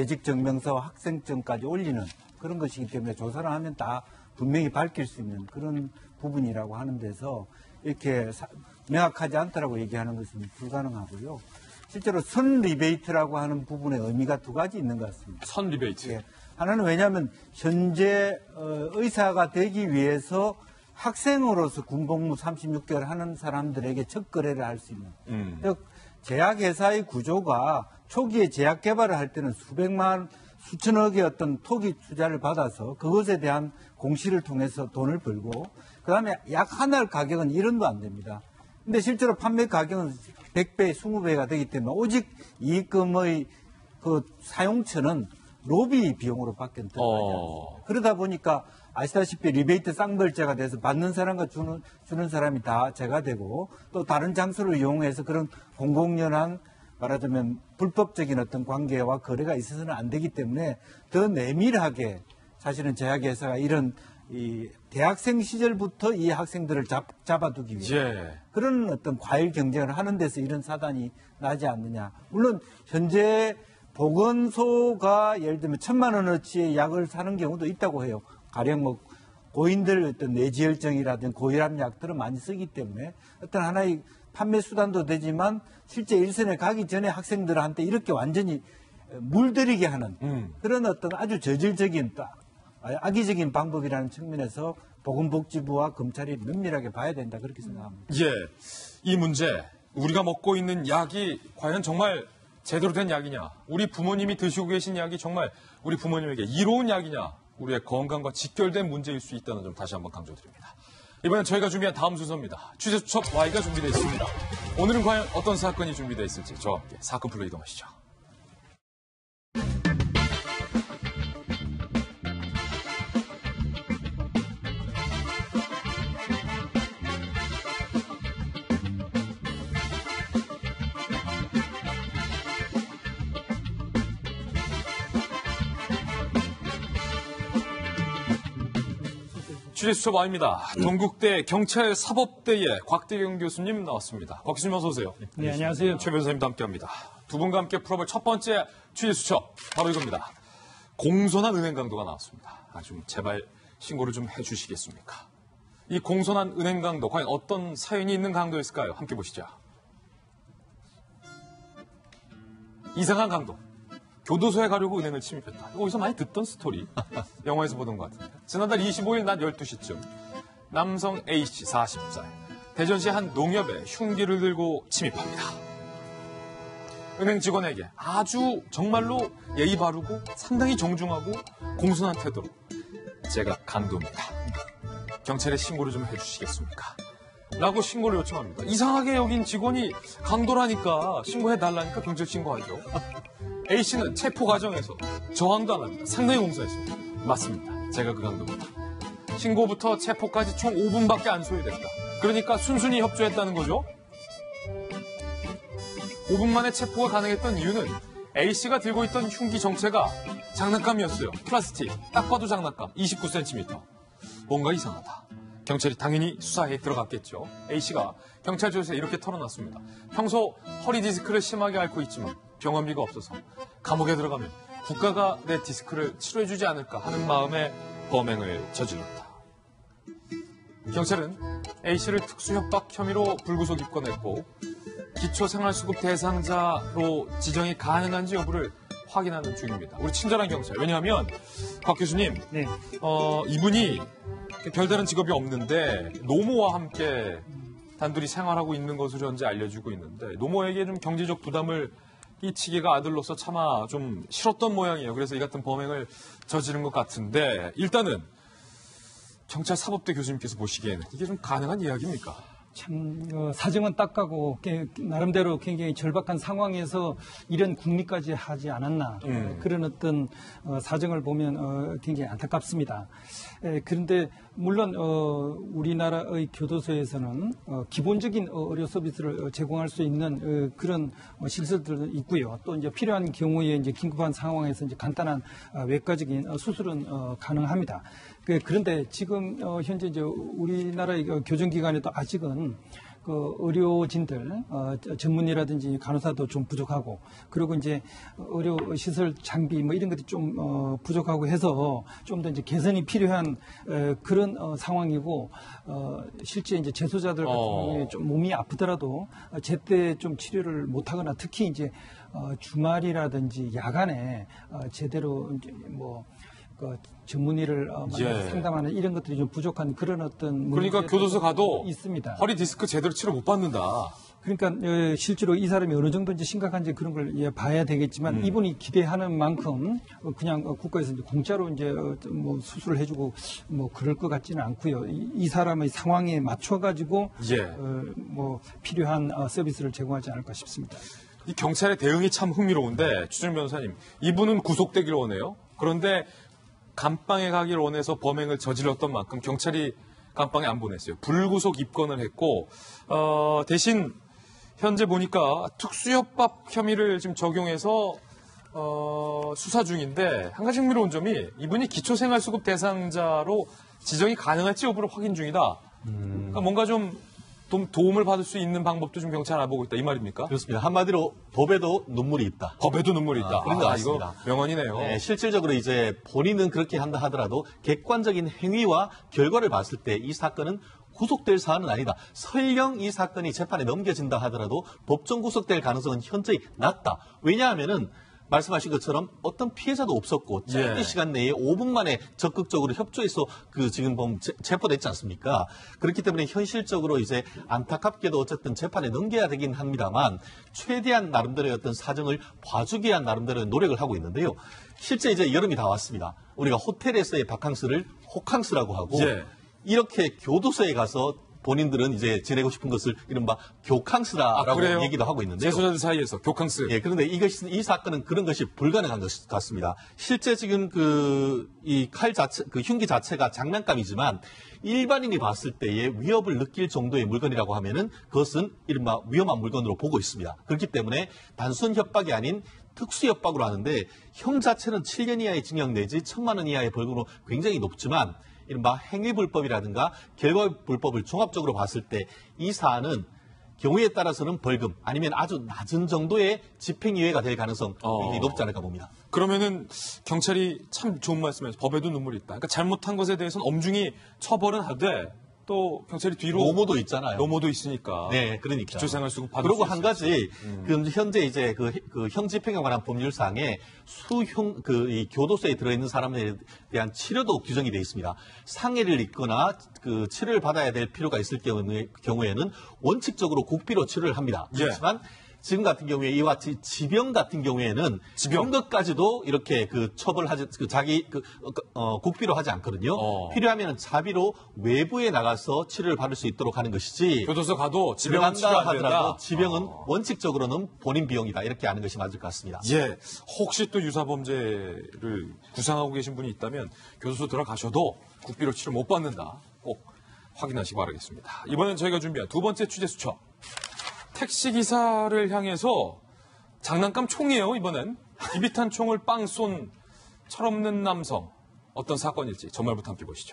재직증명서와 학생증까지 올리는 그런 것이기 때문에 조사를 하면 다 분명히 밝힐 수 있는 그런 부분이라고 하는 데서 이렇게 사, 명확하지 않다라고 얘기하는 것은 불가능하고요. 실제로 선 리베이트라고 하는 부분의 의미가 두 가지 있는 것 같습니다. 선 리베이트. 예. 하나는 왜냐하면 현재 어, 의사가 되기 위해서 학생으로서 군복무 삼십육 개월 하는 사람들에게 첫 거래를 할 수 있는. 음. 즉 제약회사의 구조가 초기에 제약 개발을 할 때는 수백만 수천억의 어떤 토기 투자를 받아서 그것에 대한 공시를 통해서 돈을 벌고 그다음에 약 하나 가격은 일 원도 안 됩니다. 근데 실제로 판매 가격은 백 배, 이십 배가 되기 때문에 오직 이익금의 그 사용처는 로비 비용으로 밖에 들어가지 않습니다. 어. 그러다 보니까 아시다시피 리베이트 쌍벌제가 돼서 받는 사람과 주는, 주는 사람이 다 제가 되고 또 다른 장소를 이용해서 그런 공공연한 말하자면 불법적인 어떤 관계와 거래가 있어서는 안 되기 때문에 더 내밀하게 사실은 제약회사가 이런 이 대학생 시절부터 이 학생들을 잡, 잡아두기 위해 예. 그런 어떤 과일 경쟁을 하는 데서 이런 사단이 나지 않느냐. 물론 현재 보건소가 예를 들면 천만 원어치의 약을 사는 경우도 있다고 해요. 가령 뭐 고인들 어떤 뇌지혈증이라든 고혈압 약들을 많이 쓰기 때문에 어떤 하나의 판매 수단도 되지만 실제 일선에 가기 전에 학생들한테 이렇게 완전히 물들이게 하는 음. 그런 어떤 아주 저질적인 악의적인 방법이라는 측면에서 보건복지부와 검찰이 면밀하게 봐야 된다 그렇게 생각합니다. 예, 이 문제 우리가 먹고 있는 약이 과연 정말 제대로 된 약이냐, 우리 부모님이 드시고 계신 약이 정말 우리 부모님에게 이로운 약이냐, 우리의 건강과 직결된 문제일 수 있다는 점 다시 한번 강조드립니다. 이번엔 저희가 준비한 다음 순서입니다. 취재수첩 Y가 준비되어 있습니다. 오늘은 과연 어떤 사건이 준비되어 있을지 저와 함께 사건 풀로 이동하시죠. 취재수첩 Y입니다. 동국대 경찰사법대의 곽대경 교수님 나왔습니다. 곽 교수님 어서 오세요. 네, 안녕하세요. 최 변호사님도 함께합니다. 두 분과 함께 풀어볼 첫 번째 취재수첩 바로 이겁니다. 공손한 은행 강도가 나왔습니다. 아, 좀 제발 신고를 좀 해주시겠습니까? 이 공손한 은행 강도 과연 어떤 사연이 있는 강도였을까요? 함께 보시죠. 이상한 강도. 교도소에 가려고 은행을 침입했다. 이거 어디서 많이 듣던 스토리. 영화에서 보던 것 같은데. 지난달 이십오일 낮 열두 시쯤 남성 A씨 사십 살 대전시 한 농협에 흉기를 들고 침입합니다. 은행 직원에게 아주 정말로 예의 바르고 상당히 정중하고 공손한 태도로 제가 강도입니다. 경찰에 신고를 좀 해주시겠습니까? 라고 신고를 요청합니다. 이상하게 여긴 직원이 강도라니까 신고해달라니까 경찰 신고하죠. A씨는 체포 과정에서 저항도 안 합니다. 상당히 공손했습니다. 맞습니다. 제가 그 강도입니다. 신고부터 체포까지 총 오 분밖에 안 소요됐다. 그러니까 순순히 협조했다는 거죠. 오 분 만에 체포가 가능했던 이유는 A씨가 들고 있던 흉기 정체가 장난감이었어요. 플라스틱. 딱 봐도 장난감. 이십구 센티미터. 뭔가 이상하다. 경찰이 당연히 수사에 들어갔겠죠. A씨가 경찰조사에 이렇게 털어놨습니다. 평소 허리 디스크를 심하게 앓고 있지만 병원비가 없어서 감옥에 들어가면 국가가 내 디스크를 치료해주지 않을까 하는 마음에 범행을 저질렀다. 경찰은 A씨를 특수협박 혐의로 불구속 입건했고 기초생활수급 대상자로 지정이 가능한지 여부를 확인하는 중입니다. 우리 친절한 경찰. 왜냐하면 박 교수님, 네. 어, 이분이 별다른 직업이 없는데 노모와 함께 단둘이 생활하고 있는 것으로 현재 알려지고 있는데 노모에게 좀 경제적 부담을 끼치기가 아들로서 차마 좀 싫었던 모양이에요. 그래서 이 같은 범행을 저지른 것 같은데 일단은 경찰 사법대 교수님께서 보시기에는 이게 좀 가능한 이야기입니까? 참 어, 사정은 딱하고 게- 나름대로 굉장히 절박한 상황에서 이런 국리까지 하지 않았나 음. 그런 어떤 어, 사정을 보면 어, 굉장히 안타깝습니다. 에, 그런데 물론 어, 우리나라의 교도소에서는 어, 기본적인 어, 의료 서비스를 어, 제공할 수 있는 어, 그런 어, 시설들도 있고요. 또 이제 필요한 경우에 이제 긴급한 상황에서 이제 간단한 어, 외과적인 어, 수술은 어, 가능합니다. 그- 그런데 지금 어, 현재 이제 우리나라의 그 교정기관에도 아직은 그 의료진들 어, 저- 전문의라든지 간호사도 좀 부족하고 그리고 이제 의료 시설 장비 뭐 이런 것들이 좀 어, 부족하고 해서 좀 더 이제 개선이 필요한 어, 그런 어, 상황이고 어, 실제 이제 재소자들 같은 어. 경우에 좀 몸이 아프더라도 어, 제때 좀 치료를 못하거나 특히 이제 어, 주말이라든지 야간에 어, 제대로 이제 뭐 그 전문의를 어, 만나서 예. 상담하는 이런 것들이 좀 부족한 그런 어떤 그러니까 문제도 교도소 가도 있습니다. 허리 디스크 제대로 치료 못 받는다. 그러니까 어, 실제로 이 사람이 어느 정도 이제 심각한지 그런 걸 예, 봐야 되겠지만 음. 이분이 기대하는 만큼 어, 그냥 어, 국가에서 이제 공짜로 이제 어, 뭐 수술을 해주고 뭐 그럴 것 같지는 않고요. 이, 이 사람의 상황에 맞춰 가지고 예. 어, 뭐 필요한 어, 서비스를 제공하지 않을까 싶습니다. 이 경찰의 대응이 참 흥미로운데 추정 변호사님, 이분은 구속되기를 원해요. 그런데 감방에 가기를 원해서 범행을 저질렀던 만큼 경찰이 감방에 안 보냈어요. 불구속 입건을 했고 어, 대신 현재 보니까 특수협박 혐의를 지금 적용해서 어, 수사 중인데 한 가지 흥미로운 점이 이분이 기초생활수급 대상자로 지정이 가능할지 여부를 확인 중이다. 그러니까 뭔가 좀 도, 도움을 받을 수 있는 방법도 좀 경찰 알아보고 있다 이 말입니까? 그렇습니다. 한마디로 법에도 눈물이 있다. 법에도 눈물이 있다. 아, 그런 것 아, 같습니다. 이거 명언이네요. 네, 실질적으로 이제 본인은 그렇게 한다 하더라도 객관적인 행위와 결과를 봤을 때 이 사건은 구속될 사안은 아니다. 설령 이 사건이 재판에 넘겨진다 하더라도 법정 구속될 가능성은 현저히 낮다. 왜냐하면은 말씀하신 것처럼 어떤 피해자도 없었고 짧은 예. 시간 내에 오 분 만에 적극적으로 협조해서 그 지금 보면 체- 체포됐지 않습니까? 그렇기 때문에 현실적으로 이제 안타깝게도 어쨌든 재판에 넘겨야 되긴 합니다만 최대한 나름대로의 어떤 사정을 봐주기 위한 나름대로의 노력을 하고 있는데요. 실제 이제 여름이 다 왔습니다. 우리가 호텔에서의 바캉스를 호캉스라고 하고 예. 이렇게 교도소에 가서 본인들은 이제 지내고 싶은 것을 이른바 교캉스라라고 아, 그래요? 얘기도 하고 있는데요. 재소자들 사이에서 교캉스. 예, 그런데 이것이, 이 사건은 그런 것이 불가능한 것 같습니다. 실제 지금 그, 이 칼 자체, 그 흉기 자체가 장난감이지만 일반인이 봤을 때에 위협을 느낄 정도의 물건이라고 하면은 그것은 이른바 위험한 물건으로 보고 있습니다. 그렇기 때문에 단순 협박이 아닌 특수 협박으로 하는데 형 자체는 칠 년 이하의 징역 내지 천만 원 이하의 벌금으로 굉장히 높지만 이른바 행위불법이라든가 결과불법을 종합적으로 봤을 때 이 사안은 경우에 따라서는 벌금 아니면 아주 낮은 정도의 집행유예가 될 가능성이 어. 높지 않을까 봅니다. 그러면은 경찰이 참 좋은 말씀이에요. 법에도 눈물이 있다. 그러니까 잘못한 것에 대해서는 엄중히 처벌은 하되 또 경찰이 뒤로 노모도 있잖아요. 노모도 있으니까. 네, 그러니까. 기초생활수급 받을 그리고 수 한 있어요. 가지, 음. 그 현재 이제 그, 그 형집행에 관한 법률상에 수형, 그, 이 교도소에 들어있는 사람에 대한 치료도 규정이 되어 있습니다. 상해를 입거나 그 치료를 받아야 될 필요가 있을 경우에, 경우에는 원칙적으로 국비로 치료를 합니다. 예. 그렇지만 지금 같은 경우에 이와 같이 지병 같은 경우에는 지병 것까지도 이렇게 그 처벌하지 그 자기 그 어, 국비로 하지 않거든요. 어. 필요하면 자비로 외부에 나가서 치료를 받을 수 있도록 하는 것이지. 교도소 가도 지병은 치료 들어간다 안 된다. 하더라도 지병은 원칙적으로는 본인 비용이다 이렇게 하는 것이 맞을 것 같습니다. 예, 혹시 또 유사범죄를 구상하고 계신 분이 있다면 교도소 들어가셔도 국비로 치료 못 받는다. 꼭 확인하시기 바라겠습니다. 이번엔 저희가 준비한 두 번째 취재 수첩. 택시기사를 향해서 장난감 총이에요, 이번엔. 비비탄 총을 빵 쏜 철없는 남성. 어떤 사건일지 전말부터 함께 보시죠.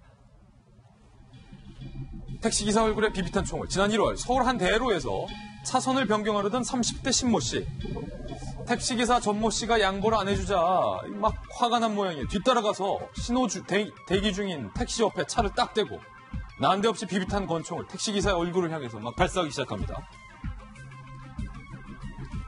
택시기사 얼굴에 비비탄 총을 지난 일월 서울 한 대로에서 차선을 변경하려던 삼십 대 신모 씨. 택시기사 전모 씨가 양보를 안 해주자 막 화가 난 모양이에요. 뒤따라가서 신호 주, 대, 대기 중인 택시 옆에 차를 딱 대고 난데없이 비비탄 권총을 택시기사의 얼굴을 향해서 막 발사하기 시작합니다.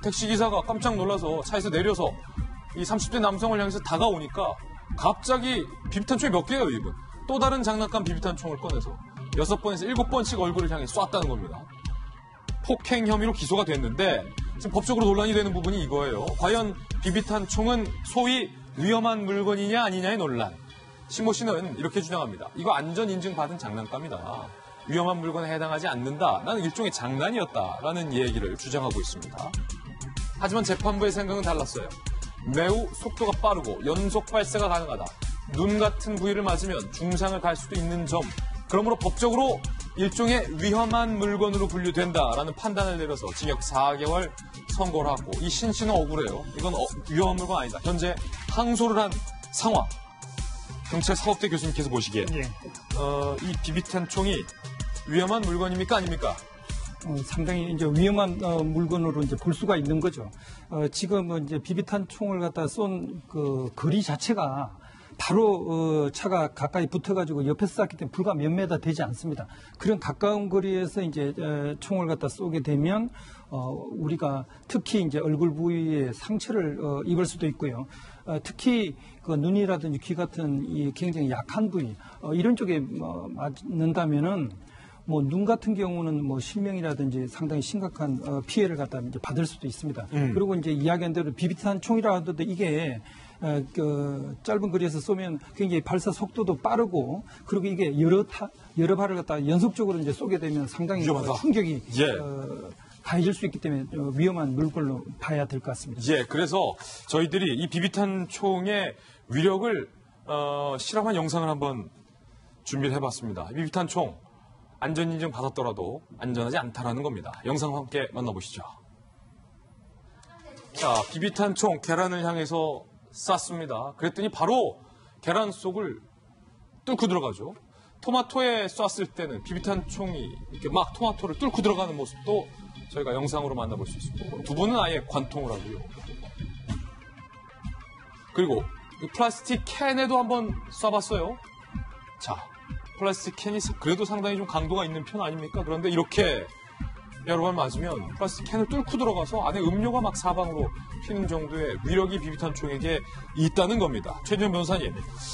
택시기사가 깜짝 놀라서 차에서 내려서 이 삼십 대 남성을 향해서 다가오니까 갑자기 비비탄 총이 몇 개예요, 이분. 또 다른 장난감 비비탄 총을 꺼내서 여섯 번에서 일곱 번씩 얼굴을 향해 쐈다는 겁니다. 폭행 혐의로 기소가 됐는데 지금 법적으로 논란이 되는 부분이 이거예요. 과연 비비탄 총은 소위 위험한 물건이냐 아니냐의 논란. 신모 씨는 이렇게 주장합니다. 이거 안전 인증 받은 장난감이다. 위험한 물건에 해당하지 않는다. 나는 일종의 장난이었다라는 얘기를 주장하고 있습니다. 하지만 재판부의 생각은 달랐어요. 매우 속도가 빠르고 연속 발사가 가능하다. 눈 같은 부위를 맞으면 중상을 갈 수도 있는 점. 그러므로 법적으로 일종의 위험한 물건으로 분류된다라는 판단을 내려서 징역 사 개월 선고를 하고 이 신 씨는 억울해요. 이건 어, 위험한 물건 아니다. 현재 항소를 한 상황. 경찰 사법대 교수님께서 보시기에 예. 어, 이 비비탄 총이 위험한 물건입니까 아닙니까? 어, 상당히 이제 위험한 어, 물건으로 이제 볼 수가 있는 거죠. 어, 지금 이제 비비탄 총을 갖다 쏜 그 거리 자체가 바로 어, 차가 가까이 붙어가지고 옆에서 쐈기 때문에 불과 몇 메다 되지 않습니다. 그런 가까운 거리에서 이제 어, 총을 갖다 쏘게 되면 어, 우리가 특히 이제 얼굴 부위에 상처를 어, 입을 수도 있고요. 어, 특히 그 눈이라든지 귀 같은 이 굉장히 약한 부위 어, 이런 쪽에 어, 맞는다면은 뭐 눈 같은 경우는 뭐 실명이라든지 상당히 심각한 어, 피해를 갖다 이제 받을 수도 있습니다. 음. 그리고 이제 이야기한 대로 비비탄 총이라 하더라도 이게 어, 그 짧은 거리에서 쏘면 굉장히 발사 속도도 빠르고 그리고 이게 여러 타, 여러 발을 갖다 연속적으로 이제 쏘게 되면 상당히 위험하다. 충격이 예. 어, 가해질 수 있기 때문에 어, 위험한 물건로 봐야 될 것 같습니다. 예, 그래서 저희들이 이 비비탄 총의 위력을 어, 실험한 영상을 한번 준비를 해봤습니다. 비비탄 총 안전인증 받았더라도 안전하지 않다라는 겁니다. 영상 함께 만나보시죠. 자, 비비탄 총 계란을 향해서 쐈습니다. 그랬더니 바로 계란 속을 뚫고 들어가죠. 토마토에 쐈을 때는 비비탄 총이 이렇게 막 토마토를 뚫고 들어가는 모습도 저희가 영상으로 만나볼 수 있습니다. 두 분은 아예 관통을 하고요. 그리고 이 플라스틱 캔에도 한번 쏴봤어요. 자, 플라스틱 캔이 그래도 상당히 좀 강도가 있는 편 아닙니까? 그런데 이렇게 여러 번 맞으면 플라스틱 캔을 뚫고 들어가서 안에 음료가 막 사방으로 튀는 정도의 위력이 비비탄 총에게 있다는 겁니다. 최재형 변호사님,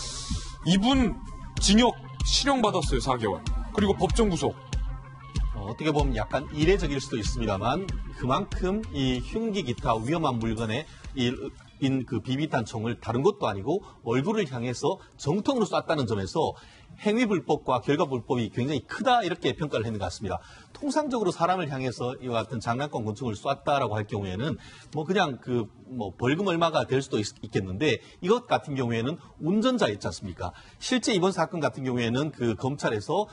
이분 징역 실형받았어요. 사 개월. 그리고 법정 구속. 어, 어떻게 보면 약간 이례적일 수도 있습니다만 그만큼 이 흉기 기타 위험한 물건에 이 인 그 비비탄 총을 다른 것도 아니고 얼굴을 향해서 정통으로 쐈다는 점에서 행위 불법과 결과 불법이 굉장히 크다 이렇게 평가를 했는 것 같습니다. 통상적으로 사람을 향해서 이와 같은 장난감 권총을 쐈다라고 할 경우에는 뭐 그냥 그 뭐 벌금 얼마가 될 수도 있, 있겠는데 이것 같은 경우에는 운전자 있지 않습니까? 실제 이번 사건 같은 경우에는 그 검찰에서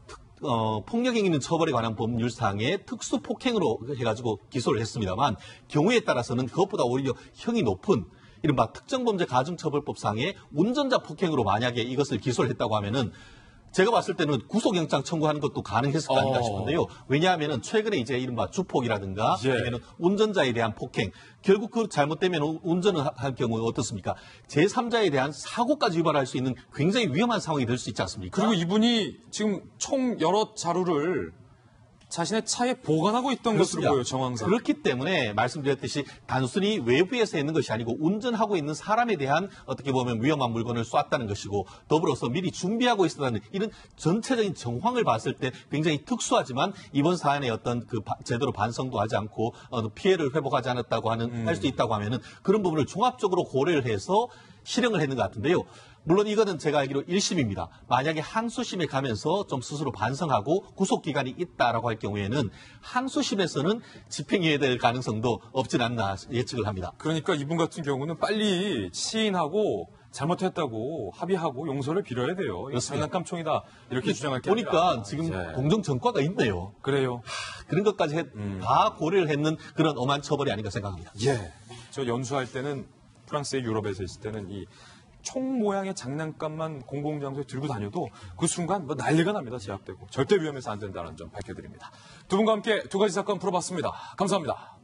어, 폭력행위는 처벌에 관한 법률상에 특수폭행으로 해가지고 기소를 했습니다만 경우에 따라서는 그것보다 오히려 형이 높은 이른바 특정범죄 가중처벌법상의 운전자 폭행으로 만약에 이것을 기소를 했다고 하면은 제가 봤을 때는 구속영장 청구하는 것도 가능했을 거 아닌가 싶은데요. 왜냐하면은 최근에 이제 이른바 주폭이라든가 예. 아니면 운전자에 대한 폭행 결국 그 잘못되면 운전을 할 경우 어떻습니까? 제삼자에 대한 사고까지 유발할 수 있는 굉장히 위험한 상황이 될 수 있지 않습니까? 그리고 이분이 지금 총 여러 자루를 자신의 차에 보관하고 있던 것으로 보여요, 정황상. 그렇기 때문에 말씀드렸듯이 단순히 외부에서 있는 것이 아니고 운전하고 있는 사람에 대한 어떻게 보면 위험한 물건을 쐈다는 것이고 더불어서 미리 준비하고 있었다는 이런 전체적인 정황을 봤을 때 굉장히 특수하지만 이번 사안에 어떤 그 바, 제대로 반성도 하지 않고 어, 피해를 회복하지 않았다고 하는 음. 할 수 있다고 하면은 그런 부분을 종합적으로 고려를 해서 실형을 했는 것 같은데요. 물론 이거는 제가 알기로 일 심입니다. 만약에 항소심에 가면서 좀 스스로 반성하고 구속기간이 있다라고 할 경우에는 항소심에서는 집행유예 될 가능성도 없진 않나 예측을 합니다. 그러니까 이분 같은 경우는 빨리 시인하고 잘못했다고 합의하고 용서를 빌어야 돼요. 이거 장난감 총이다 이렇게 주장할 게 보니까 아니라. 지금 네. 공정전과가 있네요. 그래요. 하, 그런 것까지 해, 음. 다 고려를 했는 그런 엄한 처벌이 아닌가 생각합니다. 예. 저 연수할 때는 프랑스의 유럽에서 있을 때는 이 총 모양의 장난감만 공공장소에 들고 다녀도 그 순간 뭐 난리가 납니다. 제압되고. 절대 위험해서 안 된다는 점 밝혀드립니다. 두 분과 함께 두 가지 사건 풀어봤습니다. 감사합니다.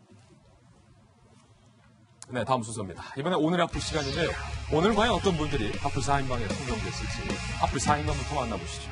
네, 다음 순서입니다. 이번에 오늘의 하풀 시간인데요. 오늘 과연 어떤 분들이 하풀 사 인방에 선정됐을지 하풀 사 인방부터 만나보시죠.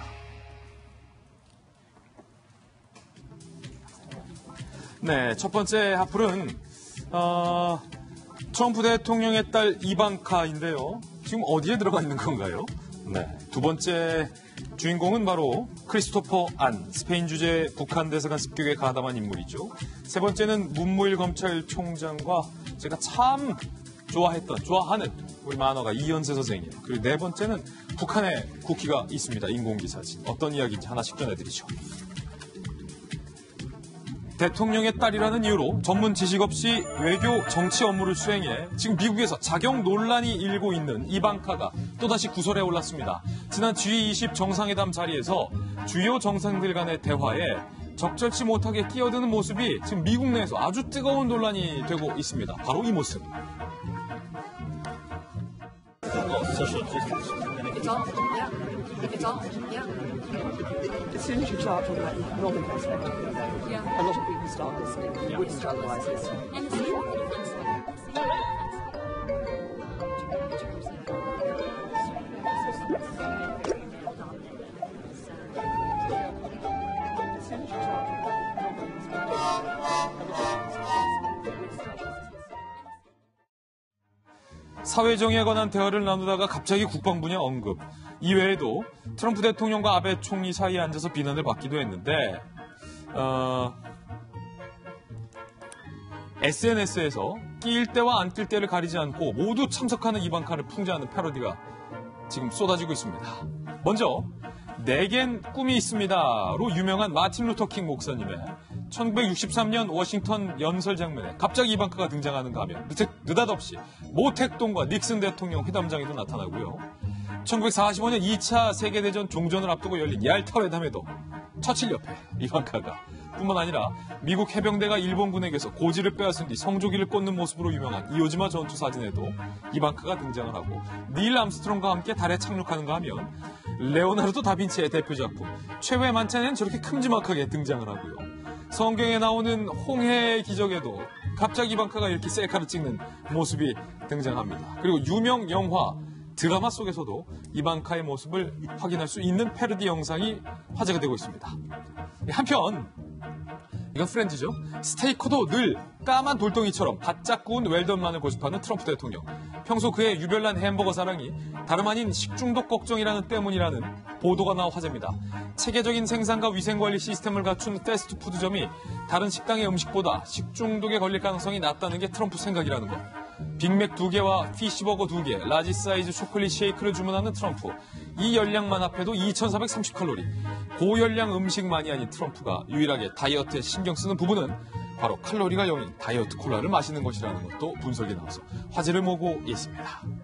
네, 첫 번째 하풀은 아, 트럼프 대통령의 딸 이방카인데요. 지금 어디에 들어가 있는 건가요? 네. 두 번째 주인공은 바로 크리스토퍼 안, 스페인 주재 북한 대사관 습격에 가담한 인물이죠. 세 번째는 문무일 검찰총장과 제가 참 좋아했던, 좋아하는 우리 만화가 이현세 선생님. 그리고 네 번째는 북한에 국기가 있습니다. 인공기 사진. 어떤 이야기인지 하나씩 전해드리죠. 대통령의 딸이라는 이유로 전문 지식 없이 외교 정치 업무를 수행해 지금 미국에서 자격 논란이 일고 있는 이방카가 또다시 구설에 올랐습니다. 지난 지 이십 정상회담 자리에서 주요 정상들 간의 대화에 적절치 못하게 끼어드는 모습이 지금 미국 내에서 아주 뜨거운 논란이 되고 있습니다. 바로 이 모습. It's all, yeah. It's all, yeah. As soon as you start talking about economic aspect, yeah. a lot of people start listening. You wouldn't otherwise listen. 사회정의에 관한 대화를 나누다가 갑자기 국방 분야 언급. 이외에도 트럼프 대통령과 아베 총리 사이에 앉아서 비난을 받기도 했는데 어, 에스엔에스에서 끼일 때와 안 낄 때를 가리지 않고 모두 참석하는 이방카를 풍자하는 패러디가 지금 쏟아지고 있습니다. 먼저 내겐 꿈이 있습니다로 유명한 마틴 루터 킹 목사님의 천구백육십삼 년 워싱턴 연설 장면에 갑자기 이방카가 등장하는가 하면 느닷없이 모 택동과 닉슨 대통령 회담장에도 나타나고요. 천구백사십오 년 이 차 세계대전 종전을 앞두고 열린 얄타 회담에도 처칠 옆에 이방카가 뿐만 아니라 미국 해병대가 일본군에게서 고지를 빼앗은 뒤 성조기를 꽂는 모습으로 유명한 이오지마 전투 사진에도 이방카가 등장을 하고 닐 암스트롱과 함께 달에 착륙하는가 하면 레오나르도 다빈치의 대표 작품 최후의 만찬에는 저렇게 큼지막하게 등장을 하고요. 성경에 나오는 홍해의 기적에도 갑자기 이방카가 이렇게 셀카를 찍는 모습이 등장합니다. 그리고 유명 영화, 드라마 속에서도 이방카의 모습을 확인할 수 있는 패러디 영상이 화제가 되고 있습니다. 한편 이건 프렌즈죠. 스테이커도 늘 까만 돌덩이처럼 바짝 구운 웰던만을 고집하는 트럼프 대통령. 평소 그의 유별난 햄버거 사랑이 다름 아닌 식중독 걱정이라는 때문이라는 보도가 나와 화제입니다. 체계적인 생산과 위생관리 시스템을 갖춘 패스트푸드점이 다른 식당의 음식보다 식중독에 걸릴 가능성이 낮다는 게 트럼프 생각이라는 것. 빅맥 두 개와 피시버거 두 개, 라지 사이즈 초콜릿 쉐이크를 주문하는 트럼프. 이 열량만 합해도 이천사백삼십 칼로리. 고열량 음식만이 아닌 트럼프가 유일하게 다이어트에 신경 쓰는 부분은 바로 칼로리가 영인 다이어트 콜라를 마시는 것이라는 것도 분석이 나와서 화제를 모으고 있습니다.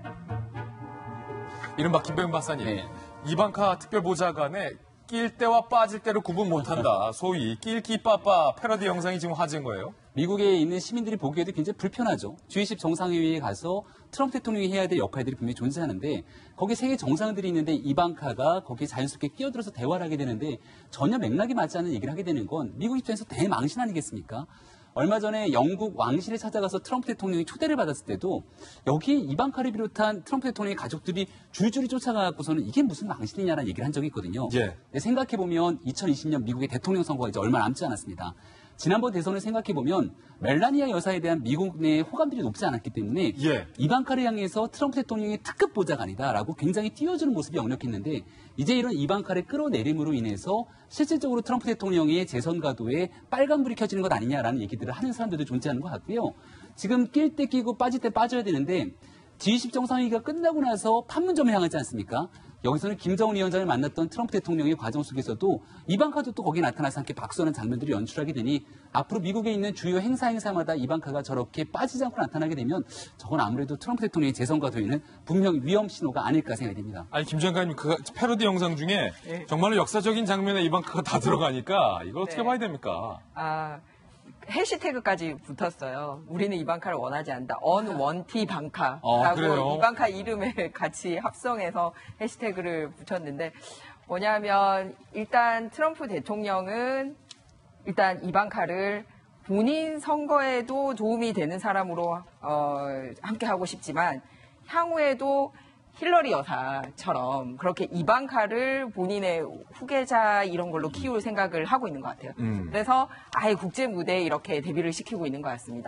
이른바 김병현 박사님, 네. 이방카 특별보좌관의 낄 때와 빠질 때를 구분 못한다. 소위 낄끼 빠빠 패러디 영상이 지금 화제인 거예요. 미국에 있는 시민들이 보기에도 굉장히 불편하죠. 지 이십 정상회의에 가서 트럼프 대통령이 해야 될 역할들이 분명히 존재하는데 거기에 세계 정상들이 있는데 이방카가 거기에 자연스럽게 끼어들어서 대화를 하게 되는데 전혀 맥락이 맞지 않는 얘기를 하게 되는 건 미국 입장에서 대망신 아니겠습니까? 얼마 전에 영국 왕실에 찾아가서 트럼프 대통령이 초대를 받았을 때도 여기 이방카를 비롯한 트럼프 대통령의 가족들이 줄줄이 쫓아가고서는 이게 무슨 망신이냐라는 얘기를 한 적이 있거든요. 예. 생각해보면 이천이십 년 미국의 대통령 선거가 이제 얼마 남지 않았습니다. 지난번 대선을 생각해보면 멜라니아 여사에 대한 미국 내의 호감들이 높지 않았기 때문에 예. 이방카를 향해서 트럼프 대통령의 특급 보좌관이다라고 굉장히 띄워주는 모습이 역력했는데 이제 이런 이방카를 끌어내림으로 인해서 실질적으로 트럼프 대통령의 재선 가도에 빨간불이 켜지는 것 아니냐라는 얘기들을 하는 사람들도 존재하는 것 같고요. 지금 낄 때 끼고 빠질 때 빠져야 되는데 지 이십 정상회의가 끝나고 나서 판문점을 향하지 않습니까? 여기서는 김정은 위원장을 만났던 트럼프 대통령의 과정 속에서도 이방카도 또 거기에 나타나서 함께 박수하는 장면들을 연출하게 되니 앞으로 미국에 있는 주요 행사 행사마다 이방카가 저렇게 빠지지 않고 나타나게 되면 저건 아무래도 트럼프 대통령의 재선 가도에는 분명히 위험 신호가 아닐까 생각이 됩니다. 아니 김 장관님 그 패러디 영상 중에 네. 정말로 역사적인 장면에 이방카가 다 들어가니까 이거 어떻게 네. 봐야 됩니까? 아. 해시태그까지 붙었어요. 우리는 이방카를 원하지 않는다. 언원티 방카라고 아, 이방카 이름을 같이 합성해서 해시태그를 붙였는데 뭐냐면 일단 트럼프 대통령은 일단 이방카를 본인 선거에도 도움이 되는 사람으로 어, 함께 하고 싶지만 향후에도 힐러리 여사처럼 그렇게 이방카를 본인의 후계자 이런 걸로 키울 생각을 하고 있는 것 같아요. 음. 그래서 아예 국제 무대에 이렇게 데뷔를 시키고 있는 것 같습니다.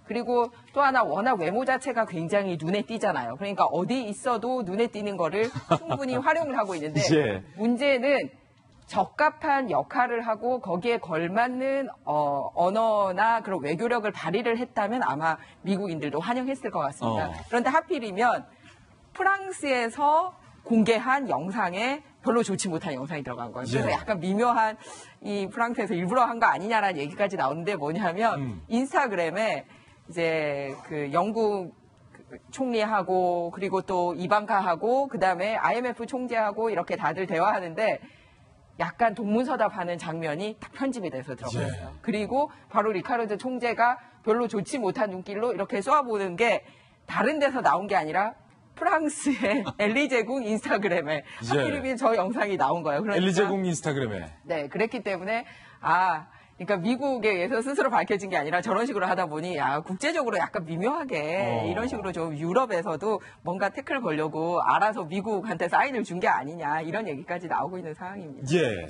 그리고 또 하나 워낙 외모 자체가 굉장히 눈에 띄잖아요. 그러니까 어디 있어도 눈에 띄는 거를 충분히 활용을 하고 있는데 예. 문제는 적합한 역할을 하고 거기에 걸맞는 어, 언어나 그런 외교력을 발휘를 했다면 아마 미국인들도 환영했을 것 같습니다. 어. 그런데 하필이면 프랑스에서 공개한 영상에 별로 좋지 못한 영상이 들어간 거예요. 그래서 예. 약간 미묘한 이 프랑스에서 일부러 한 거 아니냐라는 얘기까지 나오는데 뭐냐면 음. 인스타그램에 이제 그 영국 총리하고 그리고 또 이방카하고 그다음에 아이엠에프 총재하고 이렇게 다들 대화하는데 약간 동문서답하는 장면이 딱 편집이 돼서 들어갔어요. 예. 그리고 바로 리카르드 총재가 별로 좋지 못한 눈길로 이렇게 쏘아보는 게 다른 데서 나온 게 아니라 프랑스의 엘리제궁 인스타그램에 하필이면 저 영상이 나온 거예요. 그러니까, 엘리제궁 인스타그램에. 네, 그랬기 때문에 아, 그러니까 미국에 의해서 스스로 밝혀진 게 아니라 저런 식으로 하다 보니 야, 국제적으로 약간 미묘하게 어. 이런 식으로 좀 유럽에서도 뭔가 태클 걸려고 알아서 미국한테 사인을 준 게 아니냐 이런 얘기까지 나오고 있는 상황입니다. 예.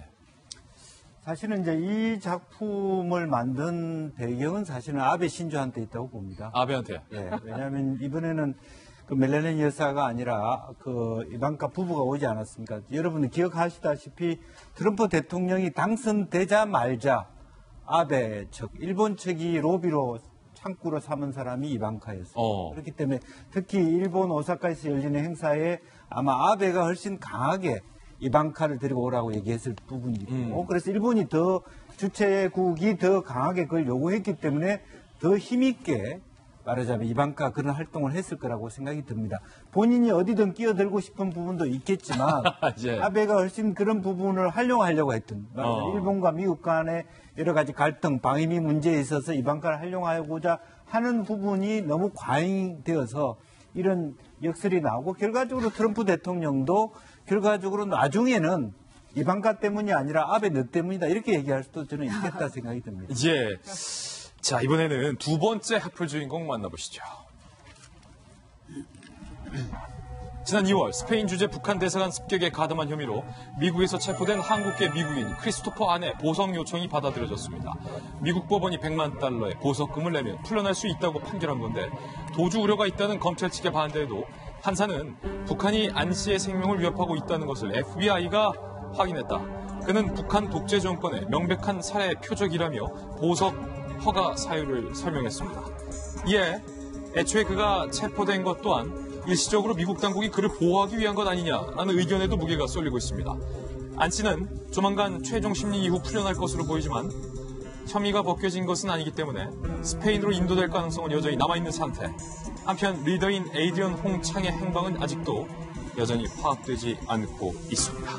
사실은 이제 이 작품을 만든 배경은 사실은 아베 신조한테 있다고 봅니다. 아베한테. 예, 왜냐하면 이번에는 그 멜라니 여사가 아니라 그 이방카 부부가 오지 않았습니까? 여러분들 기억하시다시피 트럼프 대통령이 당선되자마자 아베 측, 일본 측이 로비로 창구로 삼은 사람이 이방카였어요. 어. 그렇기 때문에 특히 일본 오사카에서 열리는 행사에 아마 아베가 훨씬 강하게 이방카를 데리고 오라고 얘기했을 부분이 있고 음. 그래서 일본이 더 주최국이 더 강하게 그걸 요구했기 때문에 더 힘있게 말하자면 이방카 그런 활동을 했을 거라고 생각이 듭니다. 본인이 어디든 끼어들고 싶은 부분도 있겠지만 예. 아베가 훨씬 그런 부분을 활용하려고 했던 어. 일본과 미국 간의 여러 가지 갈등, 방위비 문제에 있어서 이방카를 활용하고자 하는 부분이 너무 과잉되어서 이런 역설이 나오고 결과적으로 트럼프 대통령도 결과적으로 나중에는 이방카 때문이 아니라 아베 너 때문이다 이렇게 얘기할 수도 저는 있겠다 생각이 듭니다. 예. 자, 이번에는 두 번째 하플 주인공 만나보시죠. 지난 이월 스페인 주재 북한 대사관 습격에 가담한 혐의로 미국에서 체포된 한국계 미국인 크리스토퍼 안의 보석 요청이 받아들여졌습니다. 미국 법원이 백만 달러의 보석금을 내면 풀려날 수 있다고 판결한 건데 도주 우려가 있다는 검찰 측의 반대에도 판사는 북한이 안 씨의 생명을 위협하고 있다는 것을 에프비아이가 확인했다. 그는 북한 독재 정권의 명백한 살해 표적이라며 보석 허가 사유를 설명했습니다. 이에 애초에 그가 체포된 것 또한 일시적으로 미국 당국이 그를 보호하기 위한 것 아니냐라는 의견에도 무게가 쏠리고 있습니다. 안 씨는 조만간 최종 심리 이후 풀려날 것으로 보이지만 혐의가 벗겨진 것은 아니기 때문에 스페인으로 인도될 가능성은 여전히 남아있는 상태. 한편 리더인 에이드리언 홍창의 행방은 아직도 여전히 파악되지 않고 있습니다.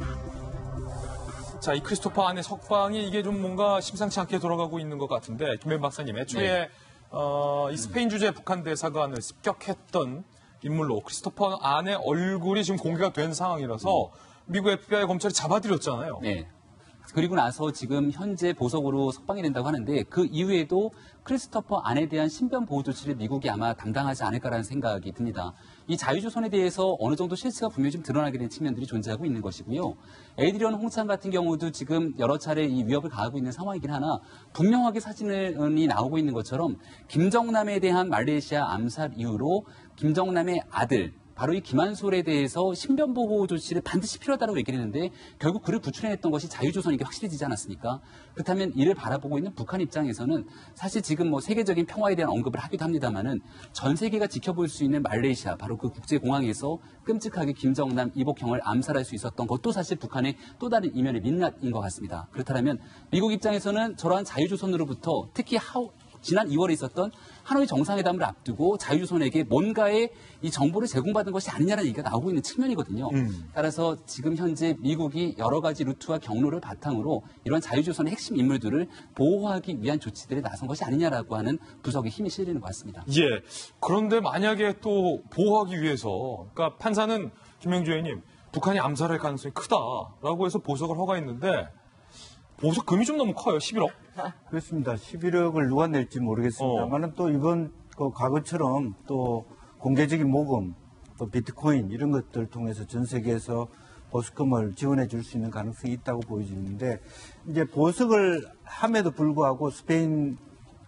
자, 이 크리스토퍼 안의 석방이 이게 좀 뭔가 심상치 않게 돌아가고 있는 것 같은데 김현 박사님, 애초에 네. 어, 이 스페인 주재 북한 대사관을 습격했던 인물로 크리스토퍼 안의 얼굴이 지금 공개가 된 상황이라서 미국 에프비아이 검찰이 잡아들였잖아요. 네. 그리고 나서 지금 현재 보석으로 석방이 된다고 하는데 그 이후에도 크리스토퍼 안에 대한 신변 보호 조치를 미국이 아마 담당하지 않을까라는 생각이 듭니다. 이 자유조선에 대해서 어느 정도 실체가 분명히 좀 드러나게 된 측면들이 존재하고 있는 것이고요. 에이드리언 홍창 같은 경우도 지금 여러 차례 이 위협을 가하고 있는 상황이긴 하나 분명하게 사진이 나오고 있는 것처럼 김정남에 대한 말레이시아 암살 이후로 김정남의 아들 바로 이 김한솔에 대해서 신변보호 조치를 반드시 필요하다고 얘기를 했는데 결국 그를 구출해냈던 것이 자유조선이게 확실해지지 않았습니까? 그렇다면 이를 바라보고 있는 북한 입장에서는 사실 지금 뭐 세계적인 평화에 대한 언급을 하기도 합니다만은 전 세계가 지켜볼 수 있는 말레이시아 바로 그 국제공항에서 끔찍하게 김정남, 이복형을 암살할 수 있었던 것도 사실 북한의 또 다른 이면의 민낯인 것 같습니다. 그렇다면 미국 입장에서는 저러한 자유조선으로부터 특히 하우 지난 이월에 있었던 하노이 정상회담을 앞두고 자유조선에게 뭔가의 이 정보를 제공받은 것이 아니냐는 얘기가 나오고 있는 측면이거든요. 음. 따라서 지금 현재 미국이 여러 가지 루트와 경로를 바탕으로 이런 자유조선의 핵심 인물들을 보호하기 위한 조치들에 나선 것이 아니냐라고 하는 부석에 힘이 실리는 것 같습니다. 예. 그런데 만약에 또 보호하기 위해서, 그러니까 판사는 김명주 의원님, 북한이 암살할 가능성이 크다라고 해서 보석을 허가했는데 보석금이 좀 너무 커요. 십일억. 그렇습니다. 십일억을 누가 낼지 모르겠습니다만은 어. 또 이번 그 과거처럼 또 공개적인 모금, 또 비트코인 이런 것들 통해서 전 세계에서 보석금을 지원해 줄 수 있는 가능성이 있다고 보여지는데 이제 보석을 함에도 불구하고 스페인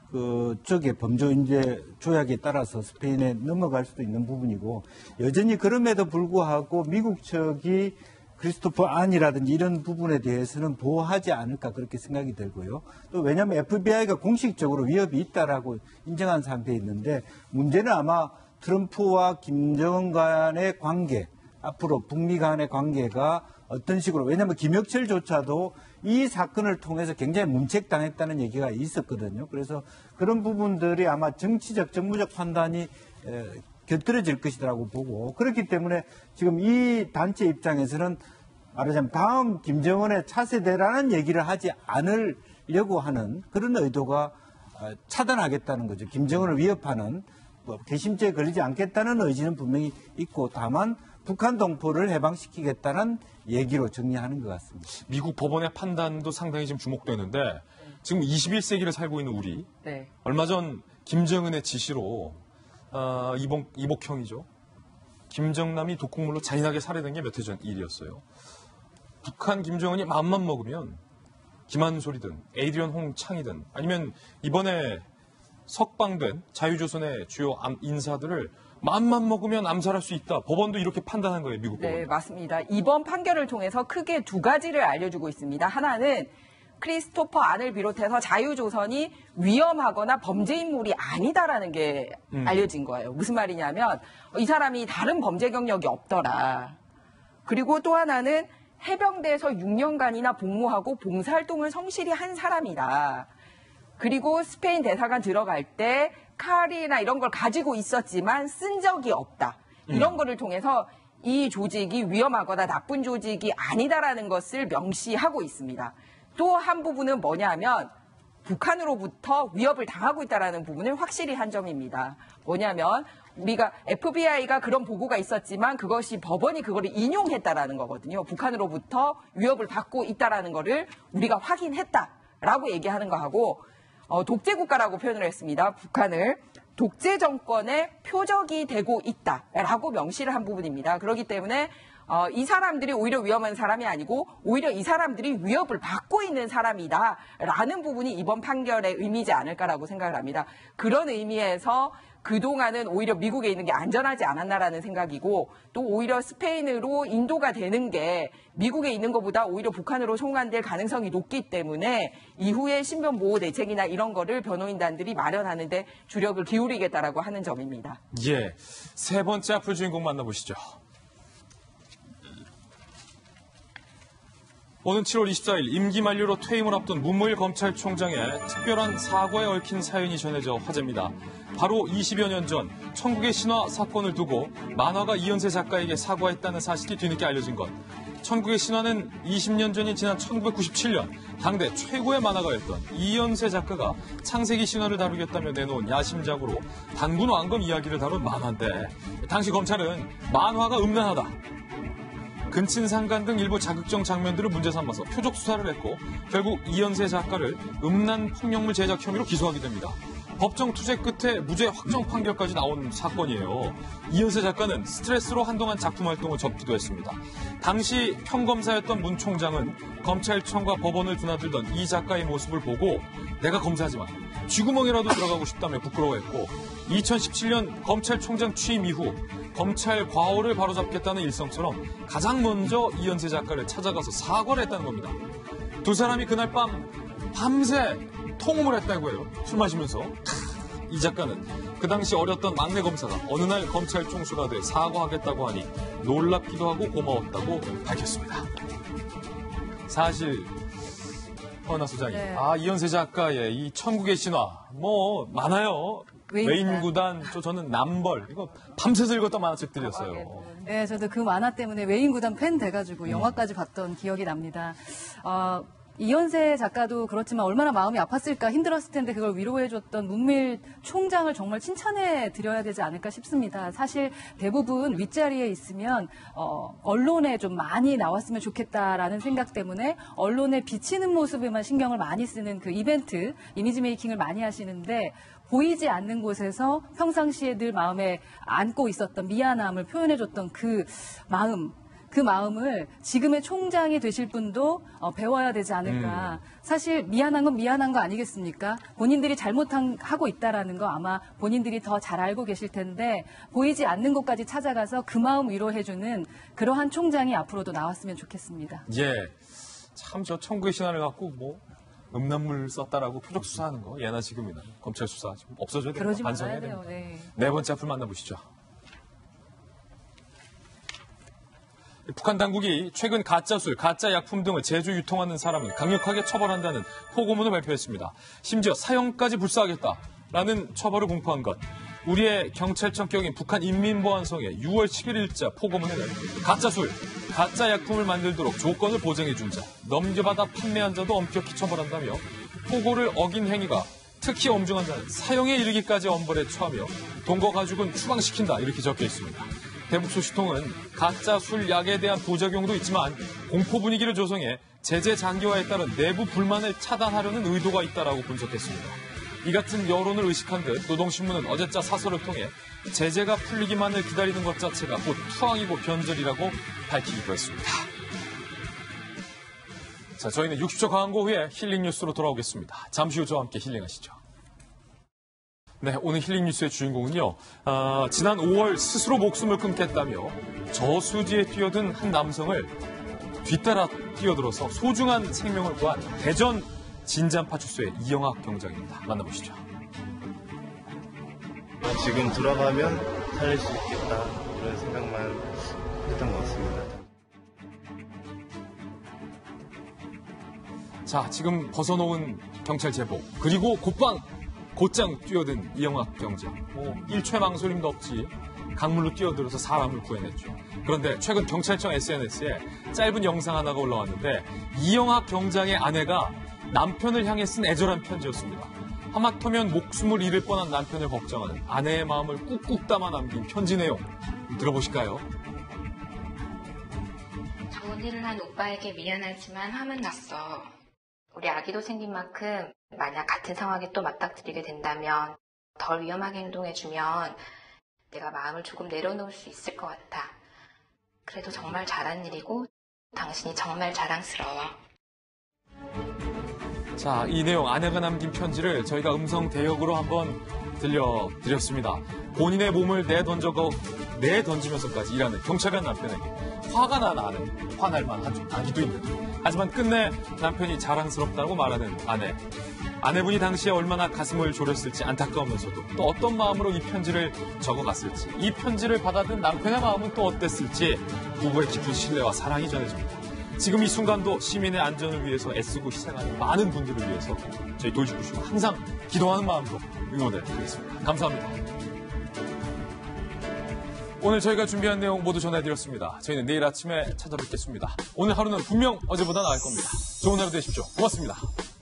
그 쪽에 범죄인재 조약에 따라서 스페인에 넘어갈 수도 있는 부분이고 여전히 그럼에도 불구하고 미국 측이 크리스토퍼 안이라든지 이런 부분에 대해서는 보호하지 않을까 그렇게 생각이 들고요. 또 왜냐하면 에프비아이가 공식적으로 위협이 있다라고 인정한 상태에 있는데 문제는 아마 트럼프와 김정은 간의 관계, 앞으로 북미 간의 관계가 어떤 식으로, 왜냐하면 김혁철조차도 이 사건을 통해서 굉장히 문책당했다는 얘기가 있었거든요. 그래서 그런 부분들이 아마 정치적, 정무적 판단이 곁들여질 것이라고 보고, 그렇기 때문에 지금 이 단체 입장에서는 말하자면 다음 김정은의 차세대라는 얘기를 하지 않으려고 하는 그런 의도가 차단하겠다는 거죠. 김정은을 위협하는, 뭐 개심죄에 걸리지 않겠다는 의지는 분명히 있고, 다만 북한 동포를 해방시키겠다는 얘기로 정리하는 것 같습니다. 미국 법원의 판단도 상당히 지금 주목되는데, 지금 이십일 세기를 살고 있는 우리, 네. 얼마 전 김정은의 지시로 어, 이복, 이복형이죠. 김정남이 독극물로 잔인하게 살해된 게 몇 해 전 일이었어요. 북한 김정은이 마음만 먹으면 김한솔이든 에이드리언 홍창이든 아니면 이번에 석방된 자유조선의 주요 인사들을 마음만 먹으면 암살할 수 있다. 법원도 이렇게 판단한 거예요, 미국 법원. 네, 맞습니다. 이번 판결을 통해서 크게 두 가지를 알려주고 있습니다. 하나는 크리스토퍼 안을 비롯해서 자유조선이 위험하거나 범죄 인물이 아니다라는 게 음. 알려진 거예요. 무슨 말이냐면 이 사람이 다른 범죄 경력이 없더라. 그리고 또 하나는 해병대에서 육 년간이나 복무하고 봉사활동을 성실히 한 사람이다. 그리고 스페인 대사관 들어갈 때 칼이나 이런 걸 가지고 있었지만 쓴 적이 없다. 이런 음. 거를 통해서 이 조직이 위험하거나 나쁜 조직이 아니다라는 것을 명시하고 있습니다. 또 한 부분은 뭐냐면 북한으로부터 위협을 당하고 있다는 부분을 확실히 한 점입니다. 뭐냐면 우리가 에프비아이가 그런 보고가 있었지만 그것이 법원이 그거를 인용했다라는 거거든요. 북한으로부터 위협을 받고 있다라는 거를 우리가 확인했다라고 얘기하는 거하고 어, 독재국가라고 표현을 했습니다. 북한을 독재 정권의 표적이 되고 있다라고 명시를 한 부분입니다. 그렇기 때문에 어, 이 사람들이 오히려 위험한 사람이 아니고 오히려 이 사람들이 위협을 받고 있는 사람이다라는 부분이 이번 판결의 의미지 않을까라고 생각을 합니다. 그런 의미에서 그동안은 오히려 미국에 있는 게 안전하지 않았나라는 생각이고 또 오히려 스페인으로 인도가 되는 게 미국에 있는 것보다 오히려 북한으로 송환될 가능성이 높기 때문에 이후에 신변 보호 대책이나 이런 거를 변호인단들이 마련하는데 주력을 기울이겠다라고 하는 점입니다. 예, 세 번째 앞을 주인공 만나보시죠. 오는 칠월 이십사일 임기 만료로 퇴임을 앞둔 문무일 검찰총장의 특별한 사과에 얽힌 사연이 전해져 화제입니다. 바로 이십여 년 전 천국의 신화 사건을 두고 만화가 이연세 작가에게 사과했다는 사실이 뒤늦게 알려진 것. 천국의 신화는 이십 년 전인 지난 천구백구십칠년 당대 최고의 만화가였던 이연세 작가가 창세기 신화를 다루겠다며 내놓은 야심작으로 단군 왕검 이야기를 다룬 만화인데 당시 검찰은 만화가 음란하다, 근친상간 등 일부 자극적 장면들을 문제 삼아서 표적 수사를 했고 결국 이연세 작가를 음란 폭력물 제작 혐의로 기소하게 됩니다. 법정 투쟁 끝에 무죄 확정 판결까지 나온 사건이에요. 이연세 작가는 스트레스로 한동안 작품 활동을 접기도 했습니다. 당시 평검사였던 문 총장은 검찰청과 법원을 드나들던 이 작가의 모습을 보고 내가 검사지만 쥐구멍이라도 들어가고 싶다며 부끄러워했고 이천십칠년 검찰총장 취임 이후 검찰 과오를 바로잡겠다는 일성처럼 가장 먼저 이연세 작가를 찾아가서 사과를 했다는 겁니다. 두 사람이 그날 밤 밤새 통음을 했다고 해요. 술 마시면서. 이 작가는 그 당시 어렸던 막내 검사가 어느 날 검찰 총수가 돼 사과하겠다고 하니 놀랍기도 하고 고마웠다고 밝혔습니다. 사실 허은하 소장님, 네. 아 이연세 작가의 이 천국의 신화 뭐 많아요. 외인 구단, 저 저는 남벌 이거 밤새서 읽었던 만화책들이었어요. 네, 저도 그 만화 때문에 외인구단 팬 돼가지고 영화까지 봤던 기억이 납니다. 어, 이연세 작가도 그렇지만 얼마나 마음이 아팠을까, 힘들었을 텐데 그걸 위로해줬던 문무일 총장을 정말 칭찬해 드려야 되지 않을까 싶습니다. 사실 대부분 윗자리에 있으면 어, 언론에 좀 많이 나왔으면 좋겠다라는 생각 때문에 언론에 비치는 모습에만 신경을 많이 쓰는 그 이벤트, 이미지 메이킹을 많이 하시는데 보이지 않는 곳에서 평상시에 늘 마음에 안고 있었던 미안함을 표현해줬던 그 마음, 그 마음을 지금의 총장이 되실 분도 어, 배워야 되지 않을까. 음. 사실 미안한 건 미안한 거 아니겠습니까? 본인들이 잘못하고 있다라는 거 아마 본인들이 더 잘 알고 계실 텐데 보이지 않는 곳까지 찾아가서 그 마음 위로해주는 그러한 총장이 앞으로도 나왔으면 좋겠습니다. 예, 참 저 청구의 신안을 갖고 뭐 음란물 썼다라고 표적 수사하는 거 예나 지금이나 검찰 수사 좀 없어져야 됩니다. 그러지 반성해야 말아야 돼요. 됩니다. 네. 네 번째 앞을 만나보시죠. 북한 당국이 최근 가짜술, 가짜 약품 등을 제조 유통하는 사람은 강력하게 처벌한다는 포고문을 발표했습니다. 심지어 사형까지 불사하겠다라는 처벌을 공포한 것. 우리의 경찰청 격인 북한 인민보안성의 유월 십일일자 포고문에는 가짜술, 가짜 약품을 만들도록 조건을 보장해준 자, 넘겨받아 판매한 자도 엄격히 처벌한다며 포고를 어긴 행위가 특히 엄중한 자는 사형에 이르기까지 엄벌에 처하며 동거 가죽은 추방시킨다 이렇게 적혀 있습니다. 대북소식통은 가짜 술 약에 대한 부작용도 있지만 공포 분위기를 조성해 제재 장기화에 따른 내부 불만을 차단하려는 의도가 있다라고 분석했습니다. 이 같은 여론을 의식한 듯 노동신문은 어제자 사설을 통해 제재가 풀리기만을 기다리는 것 자체가 곧 투항이고 변절이라고 밝히기도 했습니다. 자, 저희는 육십 초 광고 후에 힐링 뉴스로 돌아오겠습니다. 잠시 후 저와 함께 힐링하시죠. 네, 오늘 힐링 뉴스의 주인공은요. 아, 지난 오월 스스로 목숨을 끊겠다며 저수지에 뛰어든 한 남성을 뒤따라 뛰어들어서 소중한 생명을 구한 대전 진잔파출소의 이영학 경장입니다. 만나보시죠. 지금 돌아가면 살릴 수 있겠다 이런 생각만 했던 것 같습니다. 자, 지금 벗어놓은 경찰 제복 그리고 곧방 곧장 뛰어든 이영학 경장. 뭐 일초의 망설임도 없이 강물로 뛰어들어서 사람을 구해냈죠. 그런데 최근 경찰청 에스엔에스에 짧은 영상 하나가 올라왔는데 이영학 경장의 아내가 남편을 향해 쓴 애절한 편지였습니다. 하마터면 목숨을 잃을 뻔한 남편을 걱정하는 아내의 마음을 꾹꾹 담아 남긴 편지 내용 들어보실까요? 좋은 일을 한 오빠에게 미안하지만 화는 났어. 우리 아기도 생긴 만큼 만약 같은 상황에 또 맞닥뜨리게 된다면 덜 위험하게 행동해주면 내가 마음을 조금 내려놓을 수 있을 것 같아. 그래도 정말 잘한 일이고 당신이 정말 자랑스러워. 자, 이 내용 아내가 남긴 편지를 저희가 음성 대역으로 한번 들려드렸습니다. 본인의 몸을 내던져고 내던지면서까지 일하는 경찰관 남편에게 화가 난 아내, 화날 만한 아기도 있는데 하지만 끝내 남편이 자랑스럽다고 말하는 아내. 아내분이 당시에 얼마나 가슴을 졸였을지 안타까우면서도 또 어떤 마음으로 이 편지를 적어갔을지 이 편지를 받아든 남편의 마음은 또 어땠을지 부부의 깊은 신뢰와 사랑이 전해집니다. 지금 이 순간도 시민의 안전을 위해서 애쓰고 희생하는 많은 분들을 위해서 저희 돌직구쇼가 항상 기도하는 마음으로 응원을 드리겠습니다. 감사합니다. 오늘 저희가 준비한 내용 모두 전해드렸습니다. 저희는 내일 아침에 찾아뵙겠습니다. 오늘 하루는 분명 어제보다 나을 겁니다. 좋은 하루 되십시오. 고맙습니다.